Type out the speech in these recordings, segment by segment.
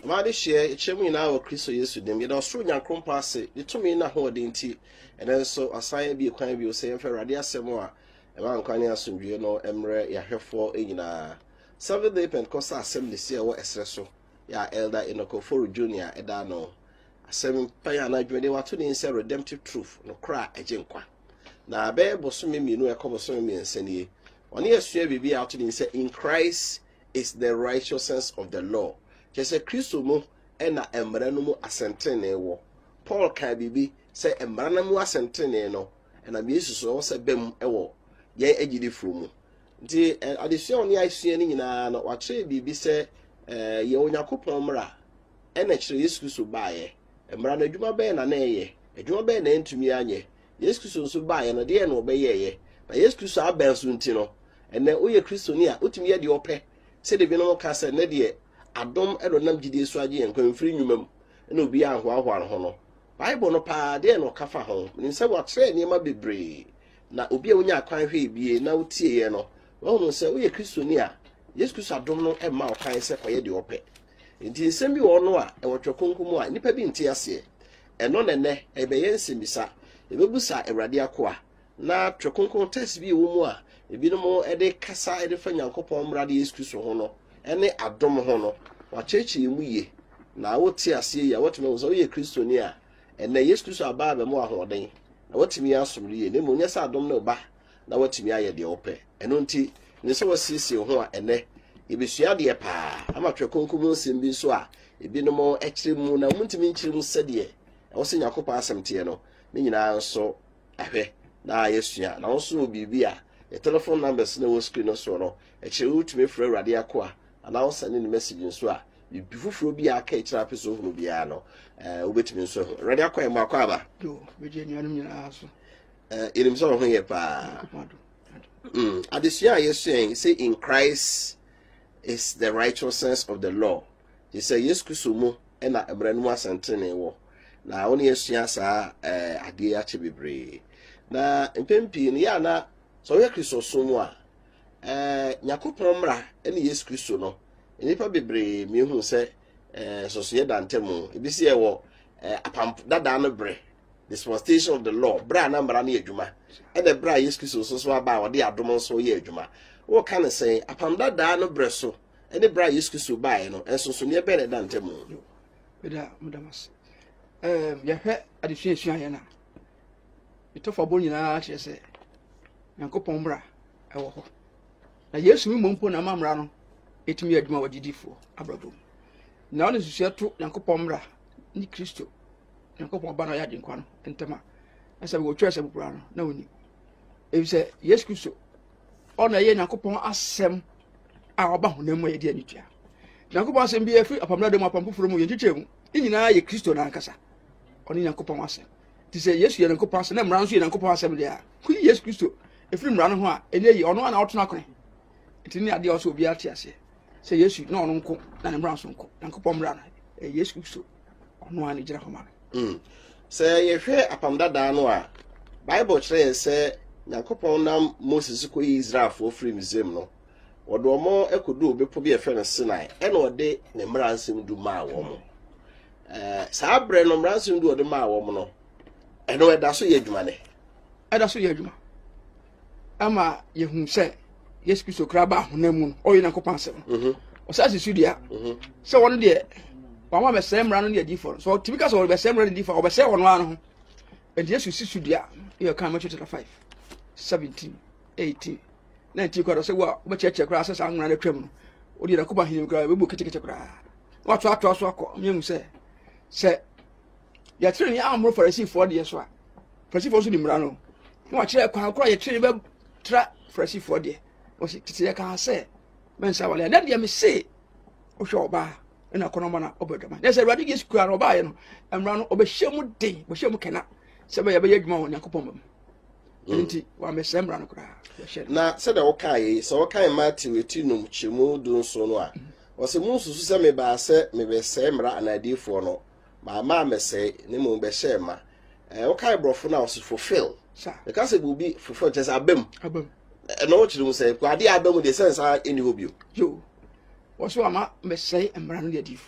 ma de hye chemu na wo Kristo Yesu dem ye da so nyankron paase de tumi na ho de nti ene so asan bi kwan bi o se yemfa rade asem a e ma nkwan ne asomdwe no emre ya hwefo enyina Seventh Day Pentecostal Assembly se wo esre so ya Elder Enokoforo Junior eda no asem paya na dwede wato ne nse redemptive truth no kra agenkwa na be bosome mienu ekobosome miensanie oni asua bibi ato ne nse in Christ is the righteousness of the law. Jese Kristo mu ena emra no mu asentene wo. Paul ka bibi se emra no mu asentene no ena Jesus so se bem ewo ye agidi from. Nti adesua oni asua ni nyina no wache bibi se ye Onyankopon mra ena kire Yesu Kristo baaye. Emra na adwuma be na na eye. Adwuma be na ntumi anye. Yesu Kristo so baaye no de na obeyeye. Na Yesu Kristo abenso nti no ene oye Kristo ni a otumi ye de opɛ se de bi no ka se ne de adom edo nam gidie so age yankwan firi nwumam na obi ahoahoa ho no Bible no pa de no kafa ho nim se wa tre ni ma bebre na obi a wonya akwan hwe bie na utie ye no wo no se oye Kristo ni a Yesu Kristo adom no e ma okan se koye de opɛ nti nsem bi wo no a e wotwe konkomu a nipa bi nti ase eno nene e be yense bisa e bebusa Awurade akoa na twe konkon test bi wo mu a ebi no mo e de kasa e de fa Nyankopɔn mra de Yesu Kristo ho no ene adom ho no wachechi mu ye na wote ase ya wotime wo so ye Kristo ni a ene Yesu Kristo aba ba mu ahoden na wotime asomri ye ne mo nya sa adom na ba na wotime aye de opɛ eno nti ne se wasisi ho a ene ebesua de pa ama twe konkom nsem bi so a ebi no mo ekire mu na muntimi nkire mu sɛde e wo se Nyankopɔn asemte no ne nyina nso ahwɛ na yesua na wo so bibi a the telephone numbers na wo screen no so no ekire wutime frɛ Awurade akoa ana wo send ni message nso a bibi fufuro bi aka ekira peso hunu bia no wobetimi nso Awurade akoa ma akwa aba do beje nuanum nyina aso irim so ho ye pa adesua yesua say in Christ is the righteousness of the law. He say yes kusumu ena ebranu asantene wo na woni yesua sa ade ache bebre na mpempi ni ya na so ye Kristo sumu a Nyankopɔn mra ene Yesu Kristo no enipa bebre mi hu se so so ye dantemu ebisi e wo apam dada no bre dispensation of the law bra na mra na adwuma ene bra Yesu Kristo so aba wo de adom so ye adwuma wo kan say apam dada no bre so ene bra Yesu Kristo bae no enso so ne be ne dantemu beda mudamas ya hwe adesua ya na itofo bo nyina kire se Nyankopɔn mra ewo ho na Yesu mi mompo na mamra no etimi adwuma wadidifo abrabom na ono susua to Nyankopɔn mra ni Kristo Nyankopɔn ba na ya dinkwa no entema asa wo twa se bukura no na oni ebi se Yesu Kristo ona ye Nyankopɔn asem a oba honam ye de anitua Nyankopɔn asem bi afi apamra dem apampoforo mu ye ntwetwemu nyina ye Kristo na ankasa oni Nyankopɔn asem ti se Yesu ye Nyankopɔn asem na mra nso ye Nyankopɔn asem de a ku Yesu Kristo efiri mra no ho a ene yi ono ana otona kone etini ade o so obi ate ase se Yesu na ono nko na ne mra nso nko Nyankopɔn mra na Yesu Kristo ono ani gira ho ma se ye hwe apamdada no a Bible kire se Nyankopɔn nam Moses ko Israel fo free Misraim no wodo omo ekodu obepo bi efe no Sinai ene ode ne mra nsem du ma wo mo sa bre no mra nsem du ode ma wo mo no eno eda so ye adwuma ne eda so ye adwuma ama ye hu se Yesu Kristo kra ba honam mu o ye Nyankopɔn asem o sa se sudia se won de wa ma se mra no ne adifo so tibika so be se mra ne adifo o be se wono an ho e Yesu si sudia ye kan Matthew 5 17 18 19 kwado se wa be cheche kra asesa nwura na twam no o de Nyankopɔn hinim kra be bu kete kra wa to ato so akọ me hu se ya tire ni amro Pharisee for de so a Pharisee for so di mra no wa kire kwa kra ye tire be tra Pharisee for de o si tete ka se men sa wale na de me se o hwe oba na kono ma na obedwama na se Awurade Yesu kra no oba ye no emra no obehwemu den obehwemu kena se be ye be adwuma wo Nyankopɔn mam nti wa me se emra no kra na se da wo kai so wo kai Matthew etinum chemu dun so no a o se mu susu se me ba se me be se emra anadifo no ma me se ne mu be hye ma wo kai brofo na o se fulfill e ka se bubi fulfill just abem no wo chiru se kwa ade abem de sense any hobio yo wo so ama me se emra no de adifo no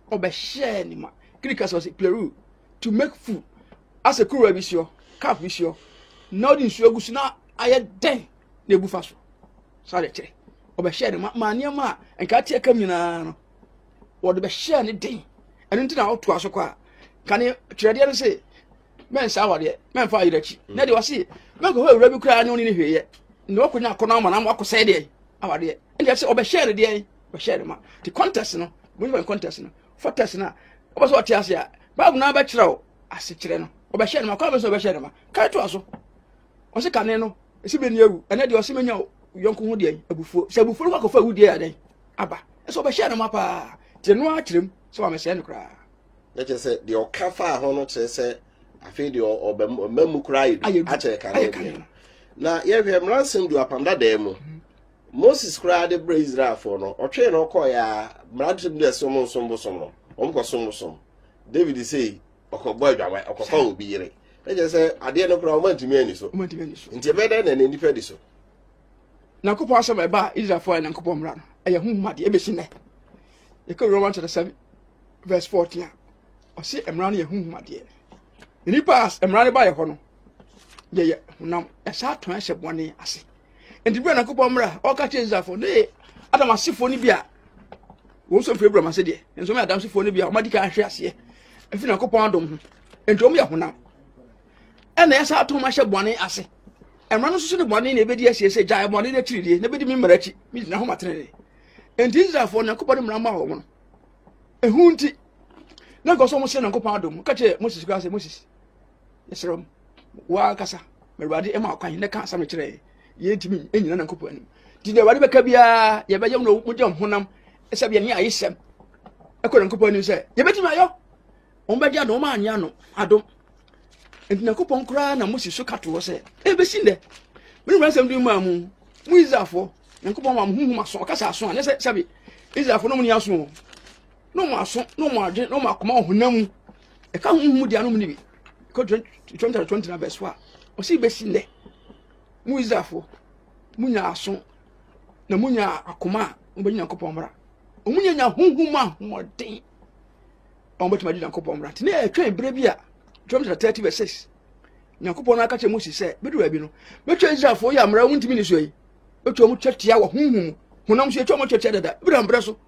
obeshare ni ma crickets was Peru to make food as a crew ebisio cap bisio no di nsu agusu na aye den na ebufa so sa de kire obeshare ni ma niam enka tie kam nyina no wo de behare ni den enu ntina oto aso kwa kane kirede no say men sa wade men fa yirachi na de wase men ko hwura bi kura ne oni ne hweye ne wakonya akona ma na akosai de awade ende say obeshare de behare ma the contest no when contest no for test na obaso otiase a babu na ba kire o ase kire no obeshare ma kwa be so obeshare ma kai to aso o se kane no esi be ni ewu ene de o se menya yonko ho de abufuo se abufuo ko fa wu de ya den aba e so obeshare ma pa te no a kirem so wa me se no kra na che se de o ka fa ho no che se afi de o mamu kra yi a che kane na ye hwe mransem du apamda da mu Moses kra de Israel for no otwe no ko ya mransem de somo no omko somo David say okogbo adwa okokọ obi yire e je se ade no kra o mantimi ani so nti be da na ni fa di so na kopo asem eba Israel for na kopo mra no e ye humade e be sine e ko Romans 7 verse 14 o se emra no ye humade ni pass emra ne ba ye ho no ye hunam e sa ton hye bone ase enti be na kopo mra o ka che Israel for ne adam asefo ni bia wo so February ma se de enso me adam sefo ni bia o ma di ka hwe ase efi na kopo adom ho enti o me ye hunam e na ye sa ton ma hye bone ase emra no so ne bone na ebedi ase se jai bone na tiridie na ebedi mi marachi mi na ho matrene enti Israel for na kopo de mra ma ho no ehunti na go so mo se na kopo adom ka che Moses ka se Moses yesrom wa kasa merwade e ma kwan ne ka asam kire ye ntimi enyina na kopo anim ti de wade beka bia ye be yam no mo jam honam ese bia ne ayesem e ko na kopo anim se ye betimi ayo on be dia no ma anya no adom enti na kopo nkura na Moses so kato se e be sinde me no asem du ma mu Israelfo na kopo ma mu hu so kasa aso ne se sabi Israelfo no mu ni aso no mo aso no mo adwe no mo akoma honam e ka hu dia no mu ni bi ko 20 na verse 1 o si be sinde mu Israelfo munya aso na munya akoma obenya kopon mra o munya nya hunhuma modin o betima di kopon mra tene etwa bre bia 30 verse 6 nyakopon na aka che Moses se bedu abi no betwa Israelfo ya mra wuntimi ni so yi betwa mu twatia wo hunhum hunam so etwa mu twatia dada bra mbre so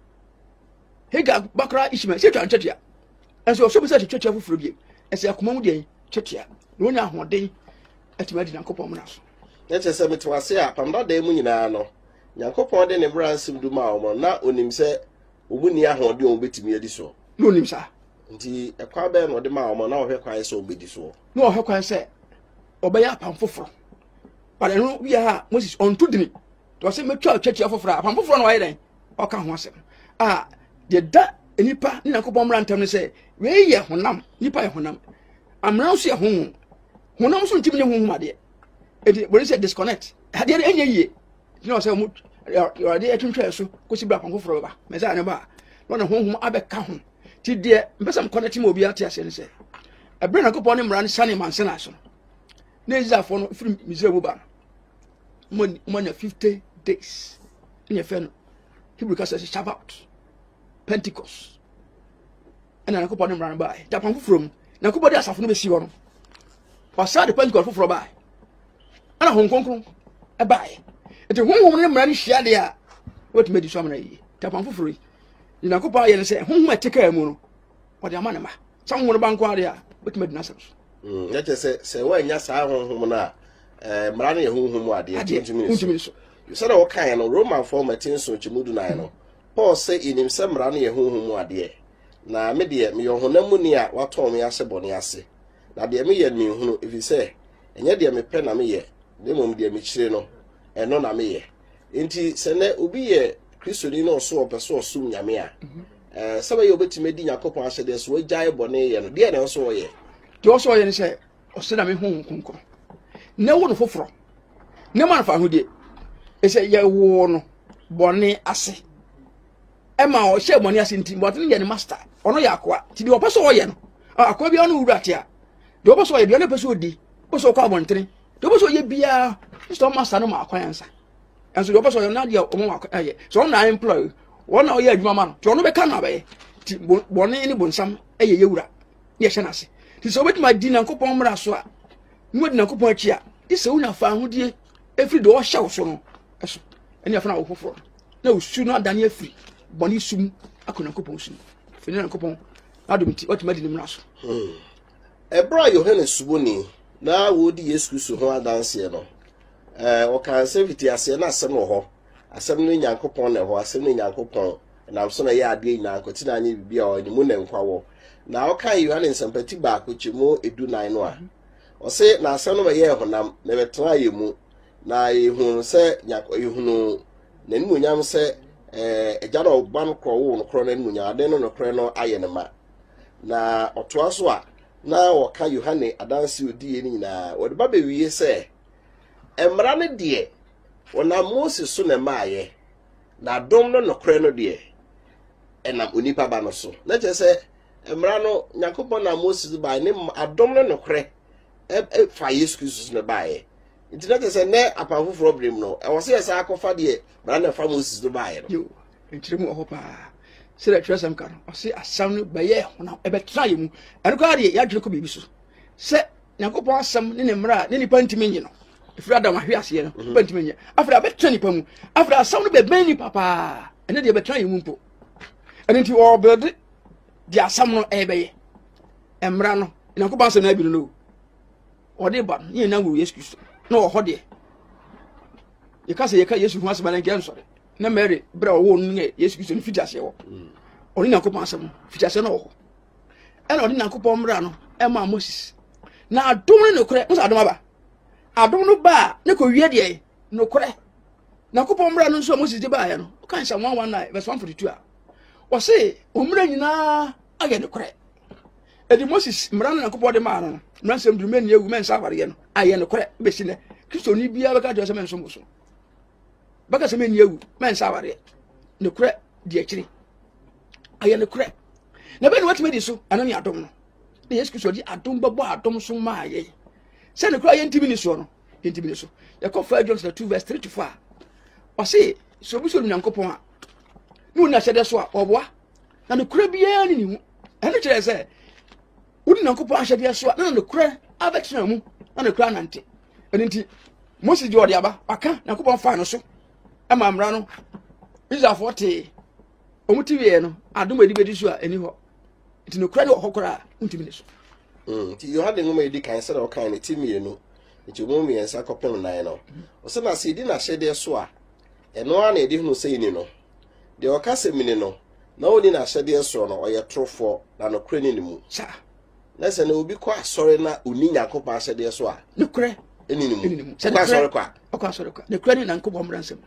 hega bakra ishima se twa twatia enso so be se twatia fufuro bi ese akoma mu de twatia no nya hoden etima di kopon mra so Neche se metwase a pamda da mu nyina no Nyankopon de ne mransem du ma wo na onim se obuni ahode on betimi adi so no onim sa nti ekwa be no de ma wo na ohwe kwan se obedi so no ohwe kwan se obeya apam foforo pare no wi ha Moses on tudini to se metwa twatwa foforo apam foforo no waye den o ka ho asem de da enipa ni Nyankopon mrantam ne se we ye honam nipa ye honam amran so ye honam so ntimi ne honhum ade edi when say disconnect ade enye yie you know say mu ade etwetwe so ko si bra pam foforo ba me say ne ba no na honhum abeka ho ti de mpesam connect mo obi ate ase ne say ebre na kopon ne mran sane mansena so na Israelfo no from Israel ba mo na 50 days in your fan Hebrew ka say Shabbat Pentecost na kopon ne mran ba ta pam foforo na kopon de asafo no be si ho no pasa de Pentecost foforo ba ana honkonkron e bae ete honhom ne mra ne hia de a wetu medi so amana yi tapam foforo yi na kopa ye ne se honhom ateka mu no ode amana ma sam won banko ade a wetu medi nasam so yache se wanya sa honhom na mra ne honhom ade ntimi so you said o kan no Roman formatin so chimudu na no Paul say inim se mra ne honhom ade na me de me honam ni a wato me ase bone ase na de me ye me hunu if you say enye de me pe na me ye de mom de me chire no eno na me ye enti se ne obi ye kristoni no so opeso osum nyame a sebe ye obetime di Yakopon asede so agyae bone ye no de na so ye de o so ye ne se o se na me hu konkon na wo no foforo ne man fa hodie e se ye wo no bone ase e ma o hye bone ase nti but ne ye ne master ono ya akwa ti de opeso o ye no akwa bi ono wurate a de opeso ye de ne peso odi oso kwa bontre de opeso ye bia so master no ma akwansa enso de opeso ye na de o mo akwa ye so na employ wona o ye adwuma ma no ti ono be ka na be ti bɔne ne bonsam ɛyɛ yɛwura ne yɛhyɛ n'ase ti sɛ wobɛtumi di Nyankopɔn mmara so a mu di Nyankopɔn akyi a ti sɛ wonya fa ahodie efiri de ɔhyɛ wo so no ɛso ɛne afana wo foforɔ na osu no adane afiri bɔne sum akɔ Nyankopɔn sum fini Nyankopɔn adom ti wɔtumi di ne mmara so Ebra Yohane Suboni na wodi Yesu Kristo ho adanse no ɔkan sɛ fiti ase na asɛm wɔ hɔ asɛm no Nyankopɔn na hɔ asɛm no Nyankopɔn nam so na yɛ ade Nyankopɔn na anye bibia ɔ nimu na nkwa wɔ na ɔkan Yohane nsɛmpati baako kyemu 19 no a ɔse na asɛm no yɛ honam na betena yɛ mu na yehunu sɛ yehunu na nimu nyam sɛ agya na ɔban kɔ wo no kro na nimu nyam ade no kro no ayɛ ne ma na ɔtoa so a na wɔka Yohane adanse odi yɛ nyinaa wɔde ba bewie sɛ emra ne de wona Moses so na maaye na dom no nokre no de enam onipa ba no so na che se emra no Nyankopɔn na Moses ba ne adom no nokre fa Yesu Kristo na baaye nti na che se ne apafo problem no e wo se yesa akɔfa de bra na fa Moses no baaye no yo nkyire mu ɔhɔ paa sɛ da twɛsɛm ka no ɔse asam no bɛyɛ honam ɛbɛtra yɛ mu ɛno koraa deɛ yɛadwene kɔ biribi so sɛ Nyankopɔn asɛm ne ne mmara ne nipa ntimi nyi no ifra da mahwe aseɛ no bantimi nyi afra bɛtra nipa mu afra asam no bɛbɛn nipa paa ɛne deɛ bɛtra yɛ mu mpo ɛno nti ɔbɛde de asam no ɛbɛyɛ mmara no Nyankopɔn asɛm no abi no ɔde ba no yɛ na wo Yesu Kristo na ɔhɔ deɛ yɛka sɛ yɛka Yesu ho asɛm na nkɛ nsɔre na Mary bra ɔwɔ no ne Yesu Kristo no fiti aseɛ wɔ ɔne Nyankopɔn asɛm no fiti aseɛ na ɔhɔ ɛna ɔde Nyankopɔn mmara no ɛma Moses na adom ne nokorɛ nso adom aba adom no ba ne ko wie de nokorɛ Nyankopɔn mmara no nso Moses de ba ya no kan Psalm 119 verse 142 a ɔse omra nyinaa ayɛ nokorɛ edi Moses mmara no Nyankopɔn de ma no mmara nsɛm duru meni ewu mensa aware no ayɛ nokorɛ besi ne Kristo ni bia bɛka de sɛ menso mo so bɛka sɛ meni ewu mensa aware nokorɛ de akyiri ayɛ nokorɛ na bɛ no watime di so ano ne adom no de Yesu Kristo di adom bɛbɔ adom so ma ayɛ sɛ nokorɛ ayɛ ntimi ni so no yɛntimi ni so yɛkɔ 1 John 2 verse 3 to 4 ɔse sɛ obi so Nyankopɔn a ne woni ahyɛde so a ɔboa na nokorɛ biara ne ne hu ɛno kyerɛ sɛ wodi Nyankopɔn ahyɛde so a na nokorɛ abɛkyerɛ mu na nokorɛ anante ɛno nti Moses de ɔde aba aka Nyankopɔn fa no so ɛma mmara no Israelfoɔ te ɔmuti wie no adom adi bɛdi so a ɛni hɔ nti nokorɛ ne wɔ hɔ koraa wontimi ne so nti Yohane ngoma yedi kan sɛ na ɔkan ne timienu nti mo miɛnsa kɔpem nan no ɔsɛ na sɛ edi na hyɛde so a ɛno a na edi hunu sɛ yini no de ɔka sɛ mini no na oni na hyɛde so no ɔyɛ torofo na nokorɛ ne mu sa na sɛ na obi kɔ asɔre na oni Nyankopɔn hyɛde so a nokorɛ ɛni ne mu sɛ asɔre kɔ a ɔkɔ asɔre kɔ nokorɛ ne Nyankopɔn mmara nsɛm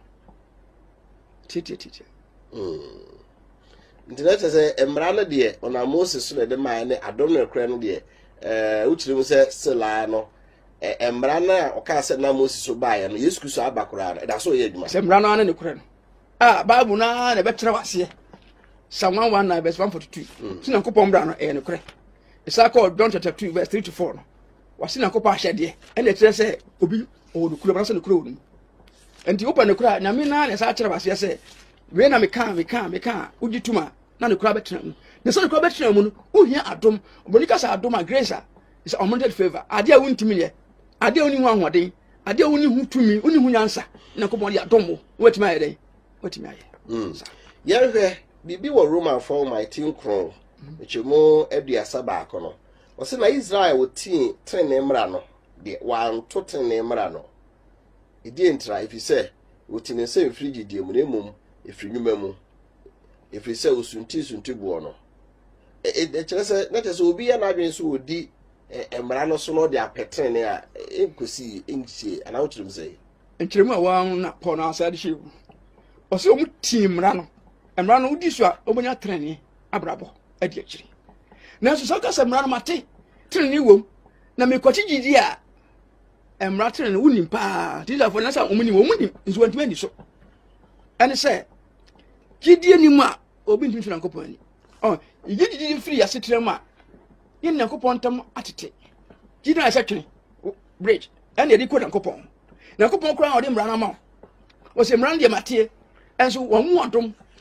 tie nti na kyerɛ sɛ mmara no deɛ ɔna Moses so na de maa ne adom no nokorɛ no deɛ wokyerɛ mu sɛ sela no mmara no a ɔka sɛ na Moses so baeɛ no Yesu Kristo aba koraa no ɛda so ɔyɛ adwuma sɛ mmara no ane nokorɛ no a Bible na ɛbɛkyerɛ waseɛ Psalm 119 verse 142 so Nyankopɔn mmara no ɛyɛ nokorɛ ɛsa kɔ John chapter 2 verse 3 to 4 no wase Nyankopɔn ahyɛdeɛ ɛna ɛkyerɛ sɛ obi ɔwɔ nokorɛ mmara sɛ nokorɛ wɔ no nti wopɛ nokorɛ a Nyame na ɛsa kyerɛ waseɛ sɛ wei na meka wogye tuma na nokorɛ bɛtena mu na sɛ nokorɛ bɛtena mu no wohia adom ɔbɔni ka sɛ adom a grace a is unmerited favor ade a wontimi yɛ ade a woni ho ahoɔden ade a woni ho tumi woni ho nyansa na Nyankopɔn de adom wo watimi ayɛ dɛn watimi ayɛ yɛhwɛ bibi wɔ Roman 4:19 kron ɛkyɛmu aduasa baako no ɔsɛ na Israel wɔtii tene mmara no de wanto tene mmara no ɛdi ntra ɛfiri sɛ wɔtene sɛ mfiri gyidie mu na mmom ɛfiri nnwuma mu ɛfiri sɛ osunti boɔ no ɛkyerɛ sɛ na kyerɛ sɛ obi yɛ n'adwene so wɔdi mmara no so no de apɛtene a ɛnkosi ɛnhyie anaa wokyerɛ m sɛ nkyerɛmu a wɔn na Paul na asade hyɛ mu ɔsɛ ɔmu tii mmara no wodi so a ɔbɛnya trene abrabɔ adi akyiri nanso sɛ ɔka sɛ mmara no mate trene wom na mekɔkye gyidi a mmara trene no wonim paa tisafoɔ na sɛ ɔmunim nso wantumi ani so ɛne sɛ gyidie ni mu a obi ntumi firi Nyankopɔn ani gyidi firi ase trɛ mu a yɛ Nyankopɔn ntam atete gyidi na ɛsɛ twene bridge ɛne yɛde kɔ Nyankopɔn koraa ɔde mmara no ama wo wɔsɛ mmara no deɛ mateɛ ɛnso wɔn mu adom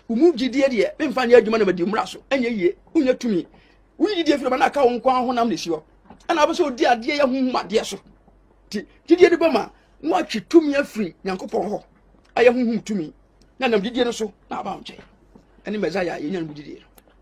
umu gidie de me mfa ne adwuma na badi mmra so enye yie unya tumi wi gidie fi na aka wo nkwan ho nam ne siwo ana abeso odi ade ye hu ade so ti gidie de bama no atwe tumi afiri Nyankopɔn ho aye hu tumi na nam gidie no so na aba nche ene Messiah ye nyan gidie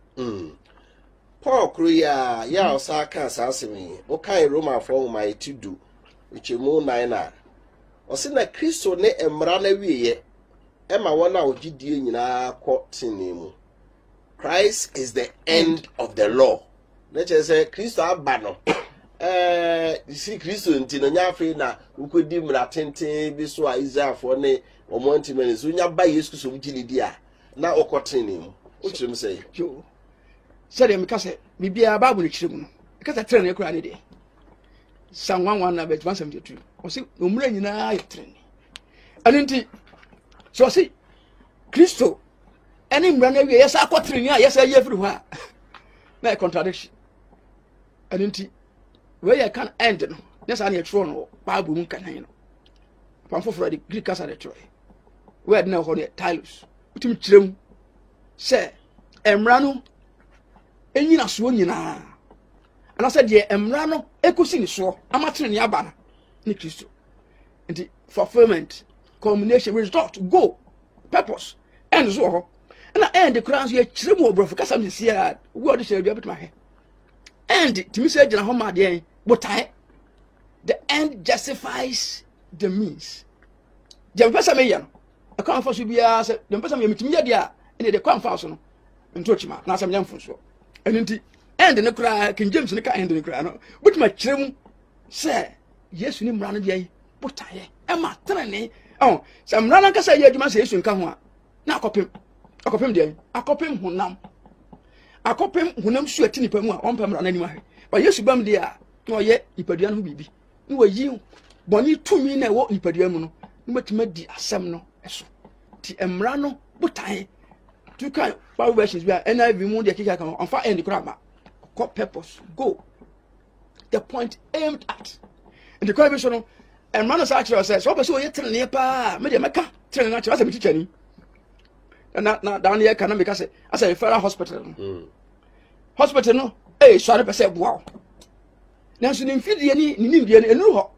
Paul Kruya ya osaka asasemi o kan Roma for my to do ichemu 9 na o se na Kristo ne emra na wiye ema wona ogidie nyina kɔ tinemu. Christ is the end of the law. Let's say Kristo aba no si Kristo ntino nya afi na ukodi mra tenten bi so a Israel for ne omonti mani so nya ba Yesu so mgini dia na okotinemu. O chim say yo sɛdeɛ meka sɛ bibia Bible no kyerɛ mu no ɛka sɛ trɛne kora ne deɛ Psalm 1:1 na verse 172 ɔse omura nyinaa yɛ trɛne ɛno nti so ɔse Kristo ɛne mmara no awie yɛsɛ akɔ trɛne a yɛsɛ yɛ firi hɔ a na ɛ contradiction ɛno nti weyɛ kan end no ne saa ne yɛtwerɛ no Bible mu nkanan no pam foforɔ de Greek kasa de twerɛ word na hɔ ne Tylus wotumi kyerɛ mu sɛ mmara no enyina so nyina ana sɛ de emra no ekosi ni so amatere ne aba na ne Kristo nti fulfillment culmination result go purpose end so ho na end kura so ye kyerɛ mu obrofo kasa me sia wo de hyɛ bia betuma he end timi sɛ gyina ho ma de botae the end justifies the means je mpesa me yɛ no akwan fa so bia sɛ je mpesa me mitimi yɛ de a ene de kwan fa so no nto chima na asɛm nyam fo so enti end ne kura King James ne ka end ne kura no butuma kyerem se Yesu ni mmra no de botaye e ma trene se mmra na kasa ye adwuma se Yesu nka ho a na akopem de akopem honam su ati nipa mu a on pemra na anim ahwe ba Yesu bam de a no ye nipadua no bibi ni wayi boni tumi na wo nipadua mu no ni matima di asem no eso ti mmra no botaye two kind Bible versions we are NIV mu de kika kan on fa end kura purpose go the point aimed at and the question no and man say so person we trene pa me de meka trene na asa me tichani na down here can make say as a federal hospital hospital no so person boa na so ni mfidie ni nimdie ni enu ho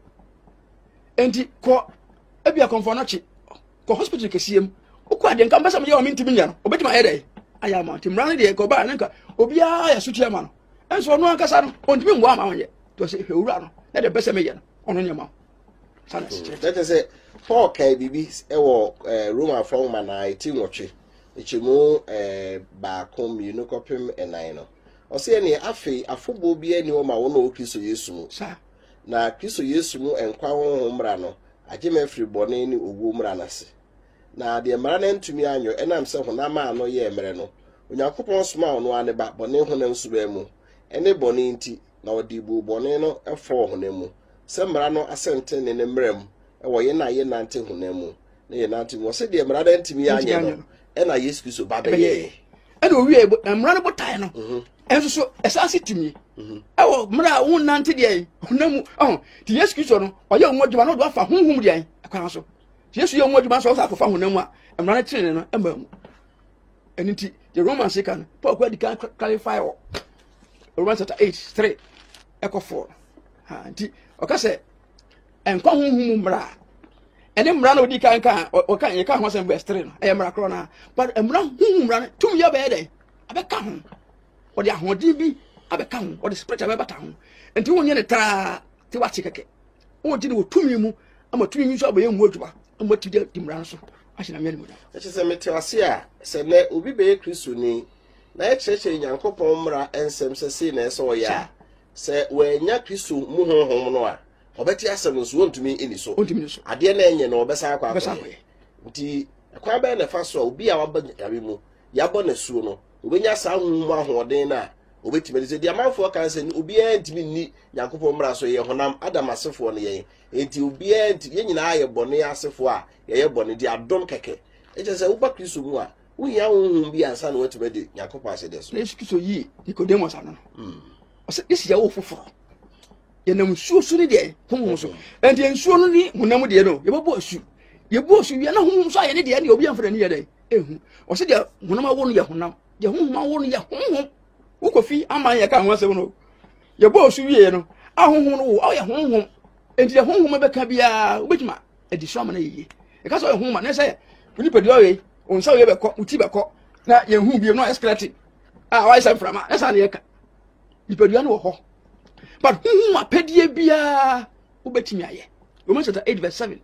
enti ko ebia konfo no chi ko hospital kesiem okwa de nka mbasa me ye o mintimi nya no obetima ede aya ma timran de ko ba nka obia ya sutia ma no enso no ankasa no ontimi ngwa ma wonye to se hwewura no na de besa me ye no ono nyama sana se that is a Paul kai bibi ewo Roma from mana iti nwotwe echemu ba kom you no kopem enan no o se ne afi afobo bia ni o ma wo no Kristo Yesu mu na Kristo Yesu mu enkwa ho mra no agema free bone ni owo mra na se na de mara na ntumi anyo enam se honam ano ye emre no Onyankopɔn soma ono ane ba bone honam suba mu ene bone nti na odi bu bone no efo honam mu se mara no asente ne mram wo ye na ye nante honam mu na ye nante wo se de mara na ntumi anyo no ena Yesu Kristo ba be ye ena owie mara no botae no enso so esase tumi ewo mara wo nante de honam mu ti Yesu Kristo no oye onwodwuma no do afa honhum de akwan so Yesu ye onwodwuma so afa honam mu a mara na tire no emba mu eniti the Romans say can Paul can clarify Romans chapter 8:3 echo 4 nti oka say enkwa honhum mra ene mra na odi kan oka ye ka ho say verse 3 no e mra kro na but mra honhum mra tum ye be dey abeka ho odi ahodi bi abeka ho odi spirit abeta ho nti wonye ne tra ti wachi keke wonti ne wotumi mu ama tumi nso abaye mu adwuma ama ti di mra so ashina me mu da eche se metewase a se ne obi be Kristo ni na echeche Nyankopɔn mra ensem se se na eso ya se wanya Kristo mu honhom no a obeti asem nso wontumi eni so ade na enye na obesa akwa nti akwa be na fa so obi a waba yabe mu yabo na suo no obenya sa honhom ahoden na obetime de se dia manfo kan se obi antimi ni Nyankopɔn mra so ye honam Adam asefo no ye enti obi anti ye nyina aye bone asefo a ye bone di adom keke eche se uba Kristo mu a wuya honhom bi ansa na watime de Nyankopɔn ase de so Yesu Kristo yi Nicodemus ano o se isi ya wo foforo ye nam suo so ni de honhom so enti ensuo no ni honam de no ye bo asu ye bo asu wi na honhom so aye ne de ne obi amfra ni ye de ehu ɔse deɛ honam awo no yɛ honam deɛ honhom awo no yɛ honhom wokofi ama yɛ ka ho asɛm no yɛ bɔ osu wie no ahonhom no wo ɔyɛ honhom enti deɛ honhom bɛka bia wobɛtuma adi so ama na yeye ɛka sɛ ɔyɛ honhom na sɛ nipa di ɔyɛ onsa ɔyɛ bɛkɔ uti bɛkɔ na yɛhu biem no escalating why sɛ mframa ɛsa ne yɛka nipa di no wɔ hɔ but honhom apɛdeɛ bia wobɛtumi ayɛ Romans chapter 8 verse 7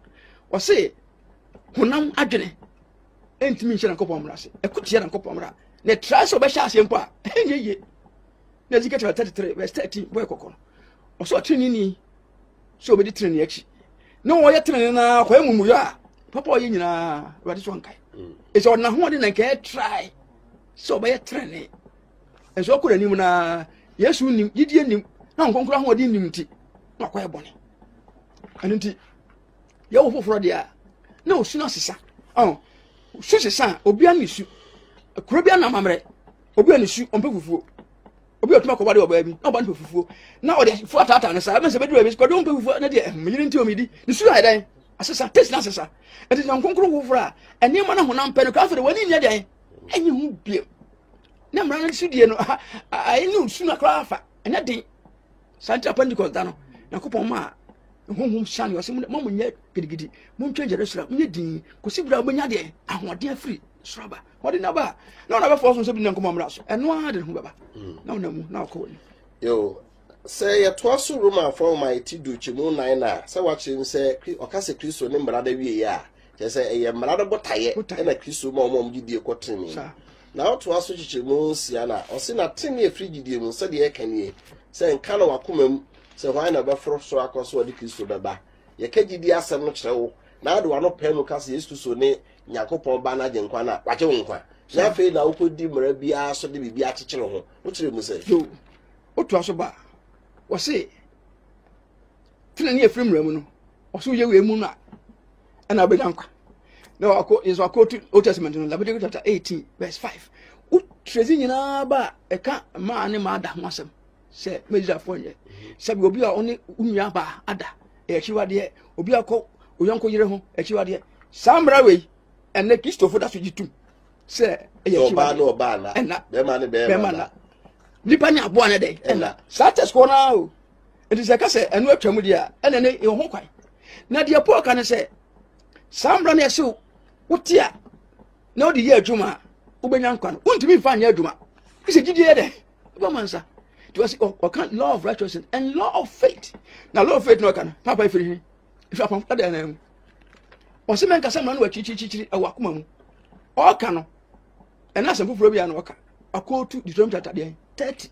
ɔse honam adwene entimi nhyɛ Nyankopɔn mmara ase ɛkotia Nyankopɔn mmara na try sɛ ɔbɛhyɛ ase mpo a ɛnyɛ na Ezekiel chapter 33 verse 13 boy kɔkɔ no ɔsɛ ɔtene ni sɛ ɔbɛdi tene akyi na wɔyɛ tene na kɔyɛ mumuyɔ a papa ɔyɛ nyinaa Awurade so nkae ɛsɛ ɔna ho ɔde na nkɛɛ try sɛ ɔbɛyɛ tene ɛsɛ ɔkɔ n'anim na Yesu nim yidie nim na nkonkora ho ɔde nim nti na ɔkɔyɛ bɔne ɛno nti yɛwɔ foforɔ deɛ a na osu no asesa su sesa obi an su kuro bi anam amre obi an su ompe fufuo obi otuma ko wade oba bi na oba no fufuo na ode fu atata ne sa mense bedu bi ko do ompe fufuo na de menyiri nti omidi ne su ha dan asesa test na asesa eti na nkonkro foforo a ene ma na honam pe no ka fa de wani nya dan enye hu biem na mra na su die no ai ni su na kra fa ene den santa pandikos da no na kopon ma honhom shani wase mo nya gidigidi mo ntwe Jerusalem nya din kosi bra mo nya de ahoɔden afiri sraba wɔde na ba na ona ba fo so bi na nkomam ra so ɛno a de ho baba na ona mu na akɔ ni yo sɛ yɛtoa so Roma fo ma iti du chimu 9 na sɛ wakyerem sɛ ɔkase Kristo ne mmara da wie ya kyɛ sɛ ɛyɛ mmara da botaye ɛna Kristo ma ɔmɔ gidie kɔtene na ɔtoa so chichimu sia na ɔse na tene afiri gidie mu sɛ de yɛ kanie sɛ nka na wakomam sɛ hwan na bɛforo so akɔso ɔde Kristo bɛba yɛka gidie asɛm no kyerɛ wo na ade wano pɛ no ka sɛ Yesu Kristo ne Nyankopɔn ba na agyenkwa na wagye wo nkwa na afei na wokɔdi mmara biara so de biribi akyekyere ho wo kyerɛ mu sɛ yo otoa so ba wɔse tena ne afiri mmara mu no ɔso yɛ wɛ mu no a ɛna wobɛnya nkwa na wakɔ to Old Testament no Leviticus chapter 18 verse 5 wotrɛsi nyinaa ba ɛka maa ne maada ho asɛm sɛ Israelfoɔ nyɛ sɛ obi a ɔne unua ba ada ɛkyiwadeɛ obi akɔ oyɔnko yere ho ɛkyiwadeɛ saa mmara wei ɛnɛ Kristofo da so gyitum sɛ ɛyɛ ɛkyiwadeɛ ɔba na ɛna bɛma na nipa nya aboa ne dɛ ɛna saa test kɔ na o ɛti sɛ ka sɛ ɛno atwa mu deɛ a ɛna ne ɛwɔ ho kwan na deɛ Paul ka ne sɛ saa mmara no ɛsew wote a na wode yɛ adwuma a wobɛnya nkwa no wontumi mfa nyɛ adwuma sɛ gyidie dɛ wobɛma nsa nti wɔse ɔka law of righteousness and law of faith na law of faith no ɔka no papa ɛfiri he ɛfiri apampa da na mu ɔse mɛnkasa mmara no wakyirikyirikyiri ɛwɔ akoma mu ɔka no ɛna asɛm foforɔ bi a na ɔka akɔɔtu Deuteronomy chapter 30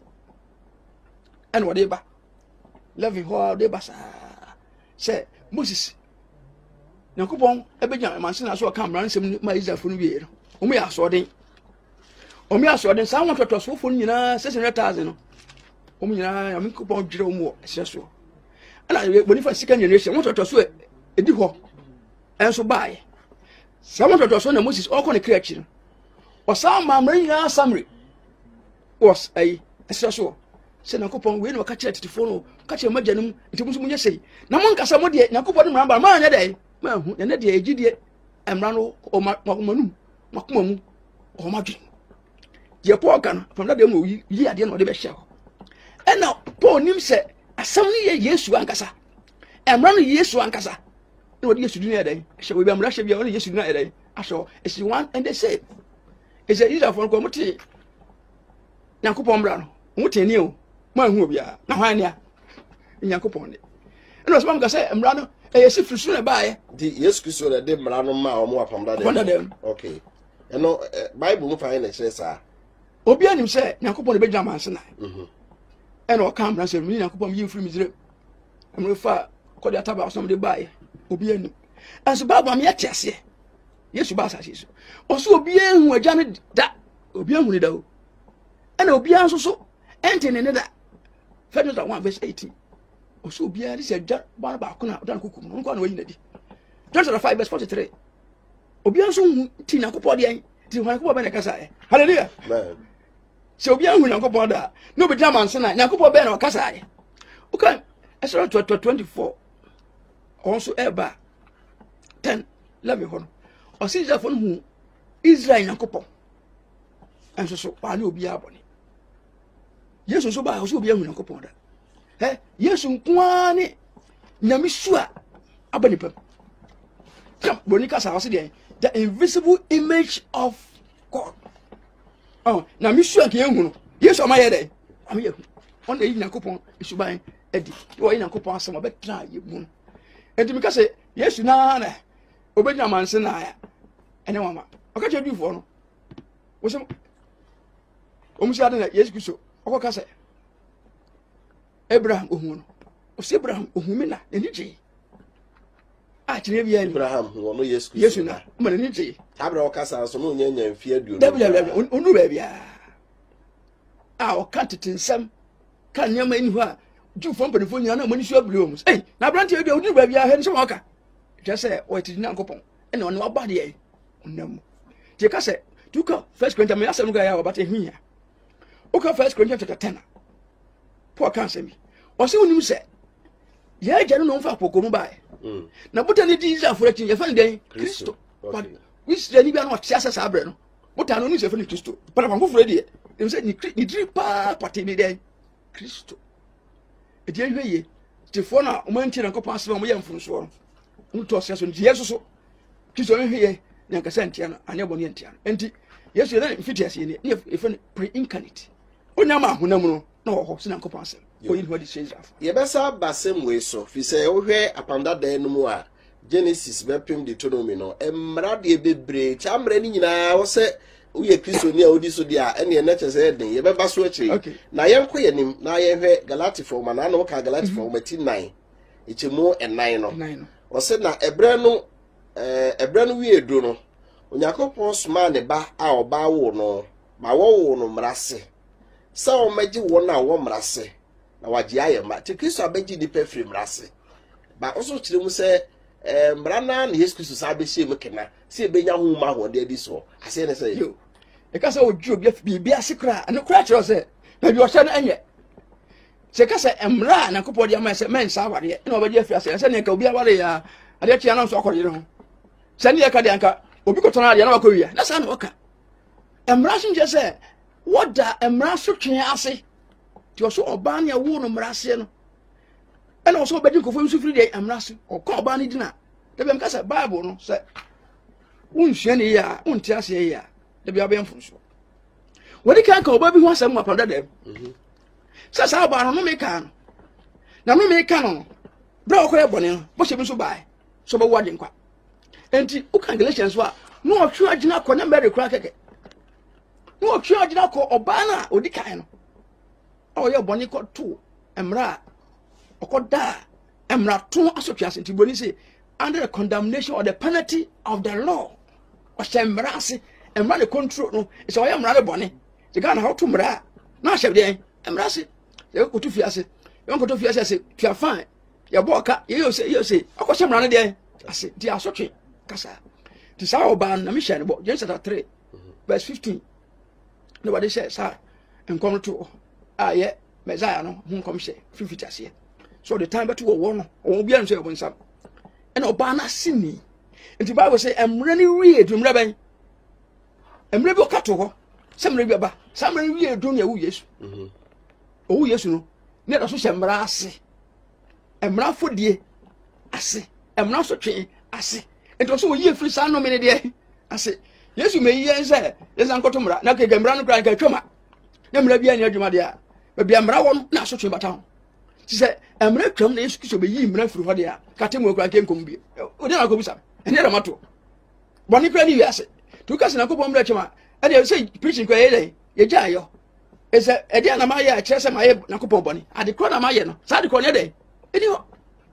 ɛna wɔde ba 11 hɔ ɔde ba saa sɛ Moses Nyankopɔn ɛbɛgya manse na so ɔka mmara nsɛm ma Israelfo no wie no ɔmo yɛ asɔɔden saa wɔn tɔtɔsofo no nyinaa 600,000 no ɔmo nyinaa Nyankopɔn dwere ɔmo wɔ ɛsɛ so ɛna bonifa sika generation wɔn tɔtɔso ɛdi hɔ ɛnso baayɛ saa wɔn tɔtɔso na Moses ɔkɔ ne kra akyi no ɔsan ma mmara nyinaa summary was ɛyi ɛsɛ so sɛ Nyankopɔn wei na ɔka kyerɛ tetefoɔ no ka kyerɛ magya no mu nti mo nso monyɛ sei na mo nkasa mo deɛ Nyankopɔn de mmara ba ma anyɛ dɛ ma hu ɛnɛ deɛ ɛgyidie mmara no ɔmanum makoma mu ɔmadwen deɛ Paul ka no fam da deɛ mu yi adeɛ na ɔde bɛhyɛ hɔ ɛna Paul nim sɛ asɛm no yɛ Yesu ankasa mmara no yɛ Yesu ankasa na wɔde Yesu dun yɛ dɛn hyɛ wɔ bi mmara hyɛ bi a wɔde Yesu dun yɛ dɛn ahyɛ it's one and the same ɛsɛ Israelfoɔ no kɔ mo te Nyankopɔn mmara no mo te ni o ma hu obiara na hwan ne a Nyankopɔn ne ɛna ɔsɛ ka sɛ mmara no ɛyɛ si firi so na baayɛ di Yesu Kristo na de mmara no ma ɔmo apam da de okay ɛno Bible mu fa na kyerɛ saa obi anim sɛ Nyankopɔn ne bɛgyina manse na ɛna ɔka mmara sɛ ni Nyankopɔn yi mfiri Misraim ɛmo fa kɔde ataba ɔsɔm de baayɛ obi anim ɛnso Bible am yɛ te aseɛ Yesu ba asase so ɔso obi ahu agya ne da obi ahu ne da o ɛna obi anso so ɛnte ne da 1 verse 18 ɔso obi a sɛ agya ba ba ko na ɔdan kokum no nkɔ na wayi na di 5 verse 43 obi anso hu ti Nyankopɔn de an ti Nyankopɔn bɛ na kasa hallelujah sɛ obi ahu Nyankopɔn da na obi gyama nse na Nyankopɔn bɛ na ɔkasa okay Exodus 24 ɔnso ɛba 10 11 hɔ no ɔsi Israelfo no hu Israel Yankopon. And so I know be abony. Yes, so by also be a Yankopon. Eh, yes, one Namisua Abanipem. Bonicas house again. The invisible image of God. Oh, Namisua Kiamu. Yes, on my head. I'm here. On the Yankopon is to buy Eddie. You are in Yankopon, some of it try you moon. And to because yes, you know, Obey man, Senaya. And no mamma. I got you for no. Was some almost yes, so. What can I say? Abraham Uhun. Of Abraham Uhumina, and Niji. Actually, Abraham, who no yes, yes, you know, Maniji. Abraham Casa, so no yen and feared you. Unubia. Our can't in some can you mean who do from California when you blooms. Eh, now, Branty, you do baby, I had some worker. Just say, what is not coupon, and on what body, no. Take us, took up first Corinthians, I asked some guy about a here. Okay, first Corinthians chapter 10. Poor cancer me. Or so you say, yeah, I don't know for Poco by. Now, put any these are for it in your friend day, Christo. But which then you are not Sasa Sabrano. What I know is a funny Christo. But I'm ready. You said you drip party me day, Christo. A dear way, Tifona, Mantin and Copas from William from Swan. Who toss us on Jesus. Christo here, Yankasantian, and Yaboniantian. And yes, you're not fit as in if pre incarnate. Oh, Nama, who no, horse and Copas. What is says of Yabasa Bassem way so. If you say, oh, here upon that day no more. Genesis, Bepim, Deuteronomy, no, and Maradi be brave. Chamberlain, I was say, we are Christian near Odissodia, and your nature's head, you ever switching. Okay. Now, young Queen, now you have Galatiform, and I know Galatiform at 9. It's more and 9. Or said now, a brand weird dono. When Yakopos man a ba our bow no, my woe no mrasse. So, made you one now one mrasse. Now, what I am, but to kiss our baby the perfume mrasse. But also to say, Brana and his Christus I be see McKenna, see Benyahu Maho, dear this one. I say, you. Because I would you be a secret and no crash was it. But you are saying, and yet. Sekasa Emra and a couple of my men, Savary, nobody if I say, send a Kobia, I let you announce all you know. Send you a Kadianka, Ubicotana, Yana Korea. That's an worker. Emrashin just said, what the Emrasu can say? You are so Obania wound of Mrasian. And also, but you could find free day Emrasu or call Bani dinner. The Bemcasa Bible no said, Unshani ya, Untiasia ya, the Biabian Funso. What you can't call Baby was some upon them. Says how about no make can. Now, no make canon. Broke a bonnet, but she was so by. So, but what in quite. And who congratulations were no charge now, call them very crack. No charge now, call Obana or the kind. Oh, your bonnet got 2, Emra. Okoda Emra 2 association to Bonisi under the condemnation or the penalty of the law. Or Sembrasi and run the control. No, it's all I'm rather bonny. The gun how to Mra. Now, shall they Emrasi? You go to Fiase. You go to Fiase, you're fine. Your boka, you say, of course, I'm running there. I said, dear Sochi, Cassa. This our ban, Mission, about James at 3, verse 15. Nobody says, sir, and come to, yet, Messiah, no, whom come say, 50 here. So the time but to a one or be answered when some. And Obana see me. And the Bible say, I'm really weird to Rebbe. I'm rebel cattle. Some rebel, some weird doing your yes. Oh, yes, you know. Never so shall Marassi. I'm not for dear. I say, I'm not so trained. I say, and also a year free son no many day. I say, yes, you may hear say, yes, Uncle Tomra. Now can run cry, can come up. Then maybe I need you, my dear. But be a Marawan, not so about town. She said, I'm not come to excuse me, you through what they are. Catemo came come be. Oh, then I'll go with some. And then I'm out. Bonnie Granny, yes. Took us in a couple of Regiment. And they say, preaching Quay, ye jayo. Is a Diana Maya, Chess and my Nacopo Bonnie. I declare Maya, Sadi Corner day. Anyhow,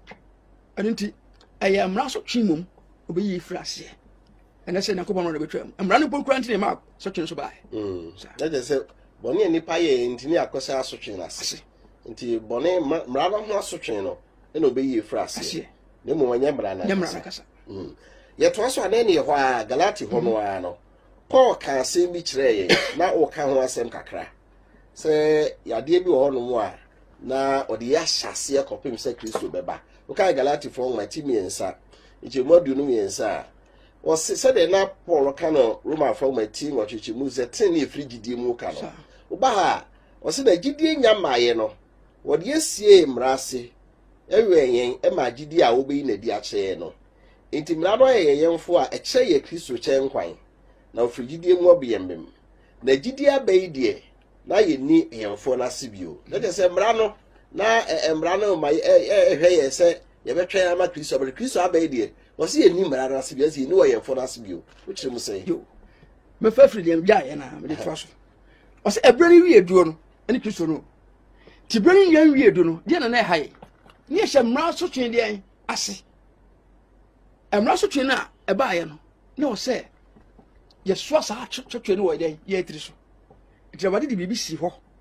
I didn't. I am Rasso Chimum, will be frasy. And I said, Nacopo on the betrayal. I'm running for granting him out, such as by. That is it. Bonnie and Nipaye in Tinia Cosa Suchin, I say. Until Bonnet Mrava Suchino, and obey frasy. No more Yamra. Yet was one any while Galati Homoano. Paul can see me tray, now or can was some cacra. Say, ya dear be on one. Now, or the Yasha see a copy of Secretary Beba. Okay, Galati from my Timmy and Sir. It's your more do me and Sir. was said na Paul Cano Roma from my team or chichi moves a 10 year free GD mu cano. Ubaha was in a GD Yamayeno. What yes ye mrasi. Every yen Emma GD I will be in a diacheno. Intimado a young for a chair Christo chain quine. Now free GD mo be emem. The GD bay dear. Now you need a for Nasibio. Let us say Mrano. Na Mrano my hey say. You better try to Christo, but Christo Abbey was he a new man as you know I am for us view, which you must say. You, my first freedom, Diana, the trust. Was a brand new drone, and Christo no. To bring young year do, Diana and I high. Near some round such in the I see. I'm not such a buyer. No, sir. Yes, was a church anyway, day, yet. It's about the BBC.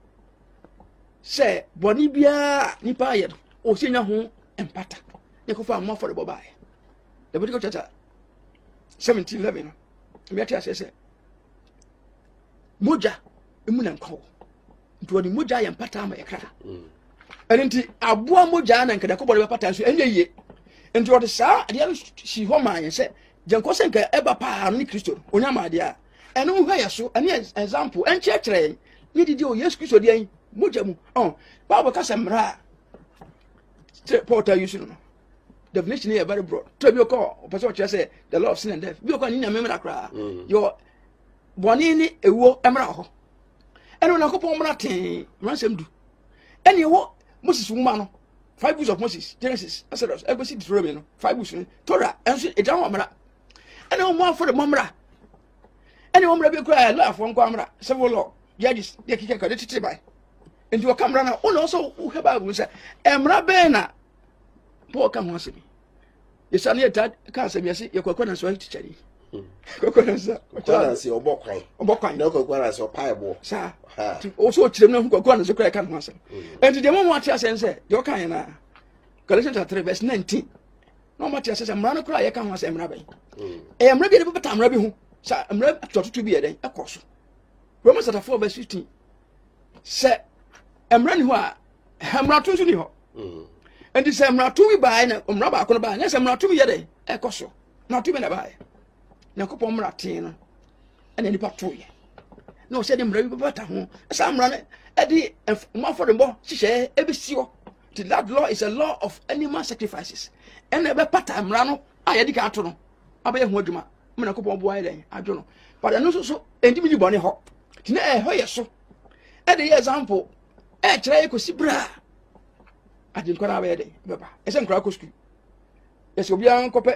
Say, Bonibia, Nipayet, or senior home and pata. You go for more for the Bobai. The political chapter 1711. Metia says, Moja, Imunan call. It was the Moja and Patama a crack. And indeed, a boa Moja and Kadakoba Patans, and ye. And to what the Sa, the other she home and said, Jankosenka ever pa ni Christo, Unama dia. And who hire so, and yes, example, and church train. You did your yes, Christo, the Mojamu. Oh, Baba Casamra. Porter, you should know. Definition here very broad. To be a call, Pastor say the law of sin and death. Be a call in a memory cry. Your Bonini, a war, emerald. And when I go on Martin, ransom do. Any what Moses woman, 5 books of Moses, Genesis, Exodus, ever see the Roman, 5 books, Torah, and a down Mara. And no more for the Mamra. Any woman will cry, laugh one camera, several law, judges, they can get it by. Into a camera, also who have I will say, Emra Bena. Poor come once me. Yes, I need that. Can't say, yes, your coconuts went to Cherry. Coconuts, your bockine, or bockine, no coconuts or pieball, sir. Also, children who coconuts a crack and once. And to the moment I said, your kind of Galatians 3 verse 19. No matter says, I'm running cry, I can't once am rabbi. I am ready to put time rabbi who, sir, I'm ready to be a day, of course. Romans 4 verse 15. Sir, I'm running where I'm not to you. And this I'm not to be by and Rabba could buy. Yes, I'm not to be a day. A cosso. Not to be a buy. Nacopo Maratina. And any part to you. No, said him, Rabbi, some run Eddie and more for the more. She said, every seal. That law is a law of animal sacrifices. And never part time run. I had the carton. I be a Hoduma. Menacopo boy, I don't know. But I know so, and give me bonny hop. Tina, oh, yes, so. At the example, I try to see bra. I didn't quite have a day, Baba. It's a crackusky. Yes, you'll be on copy.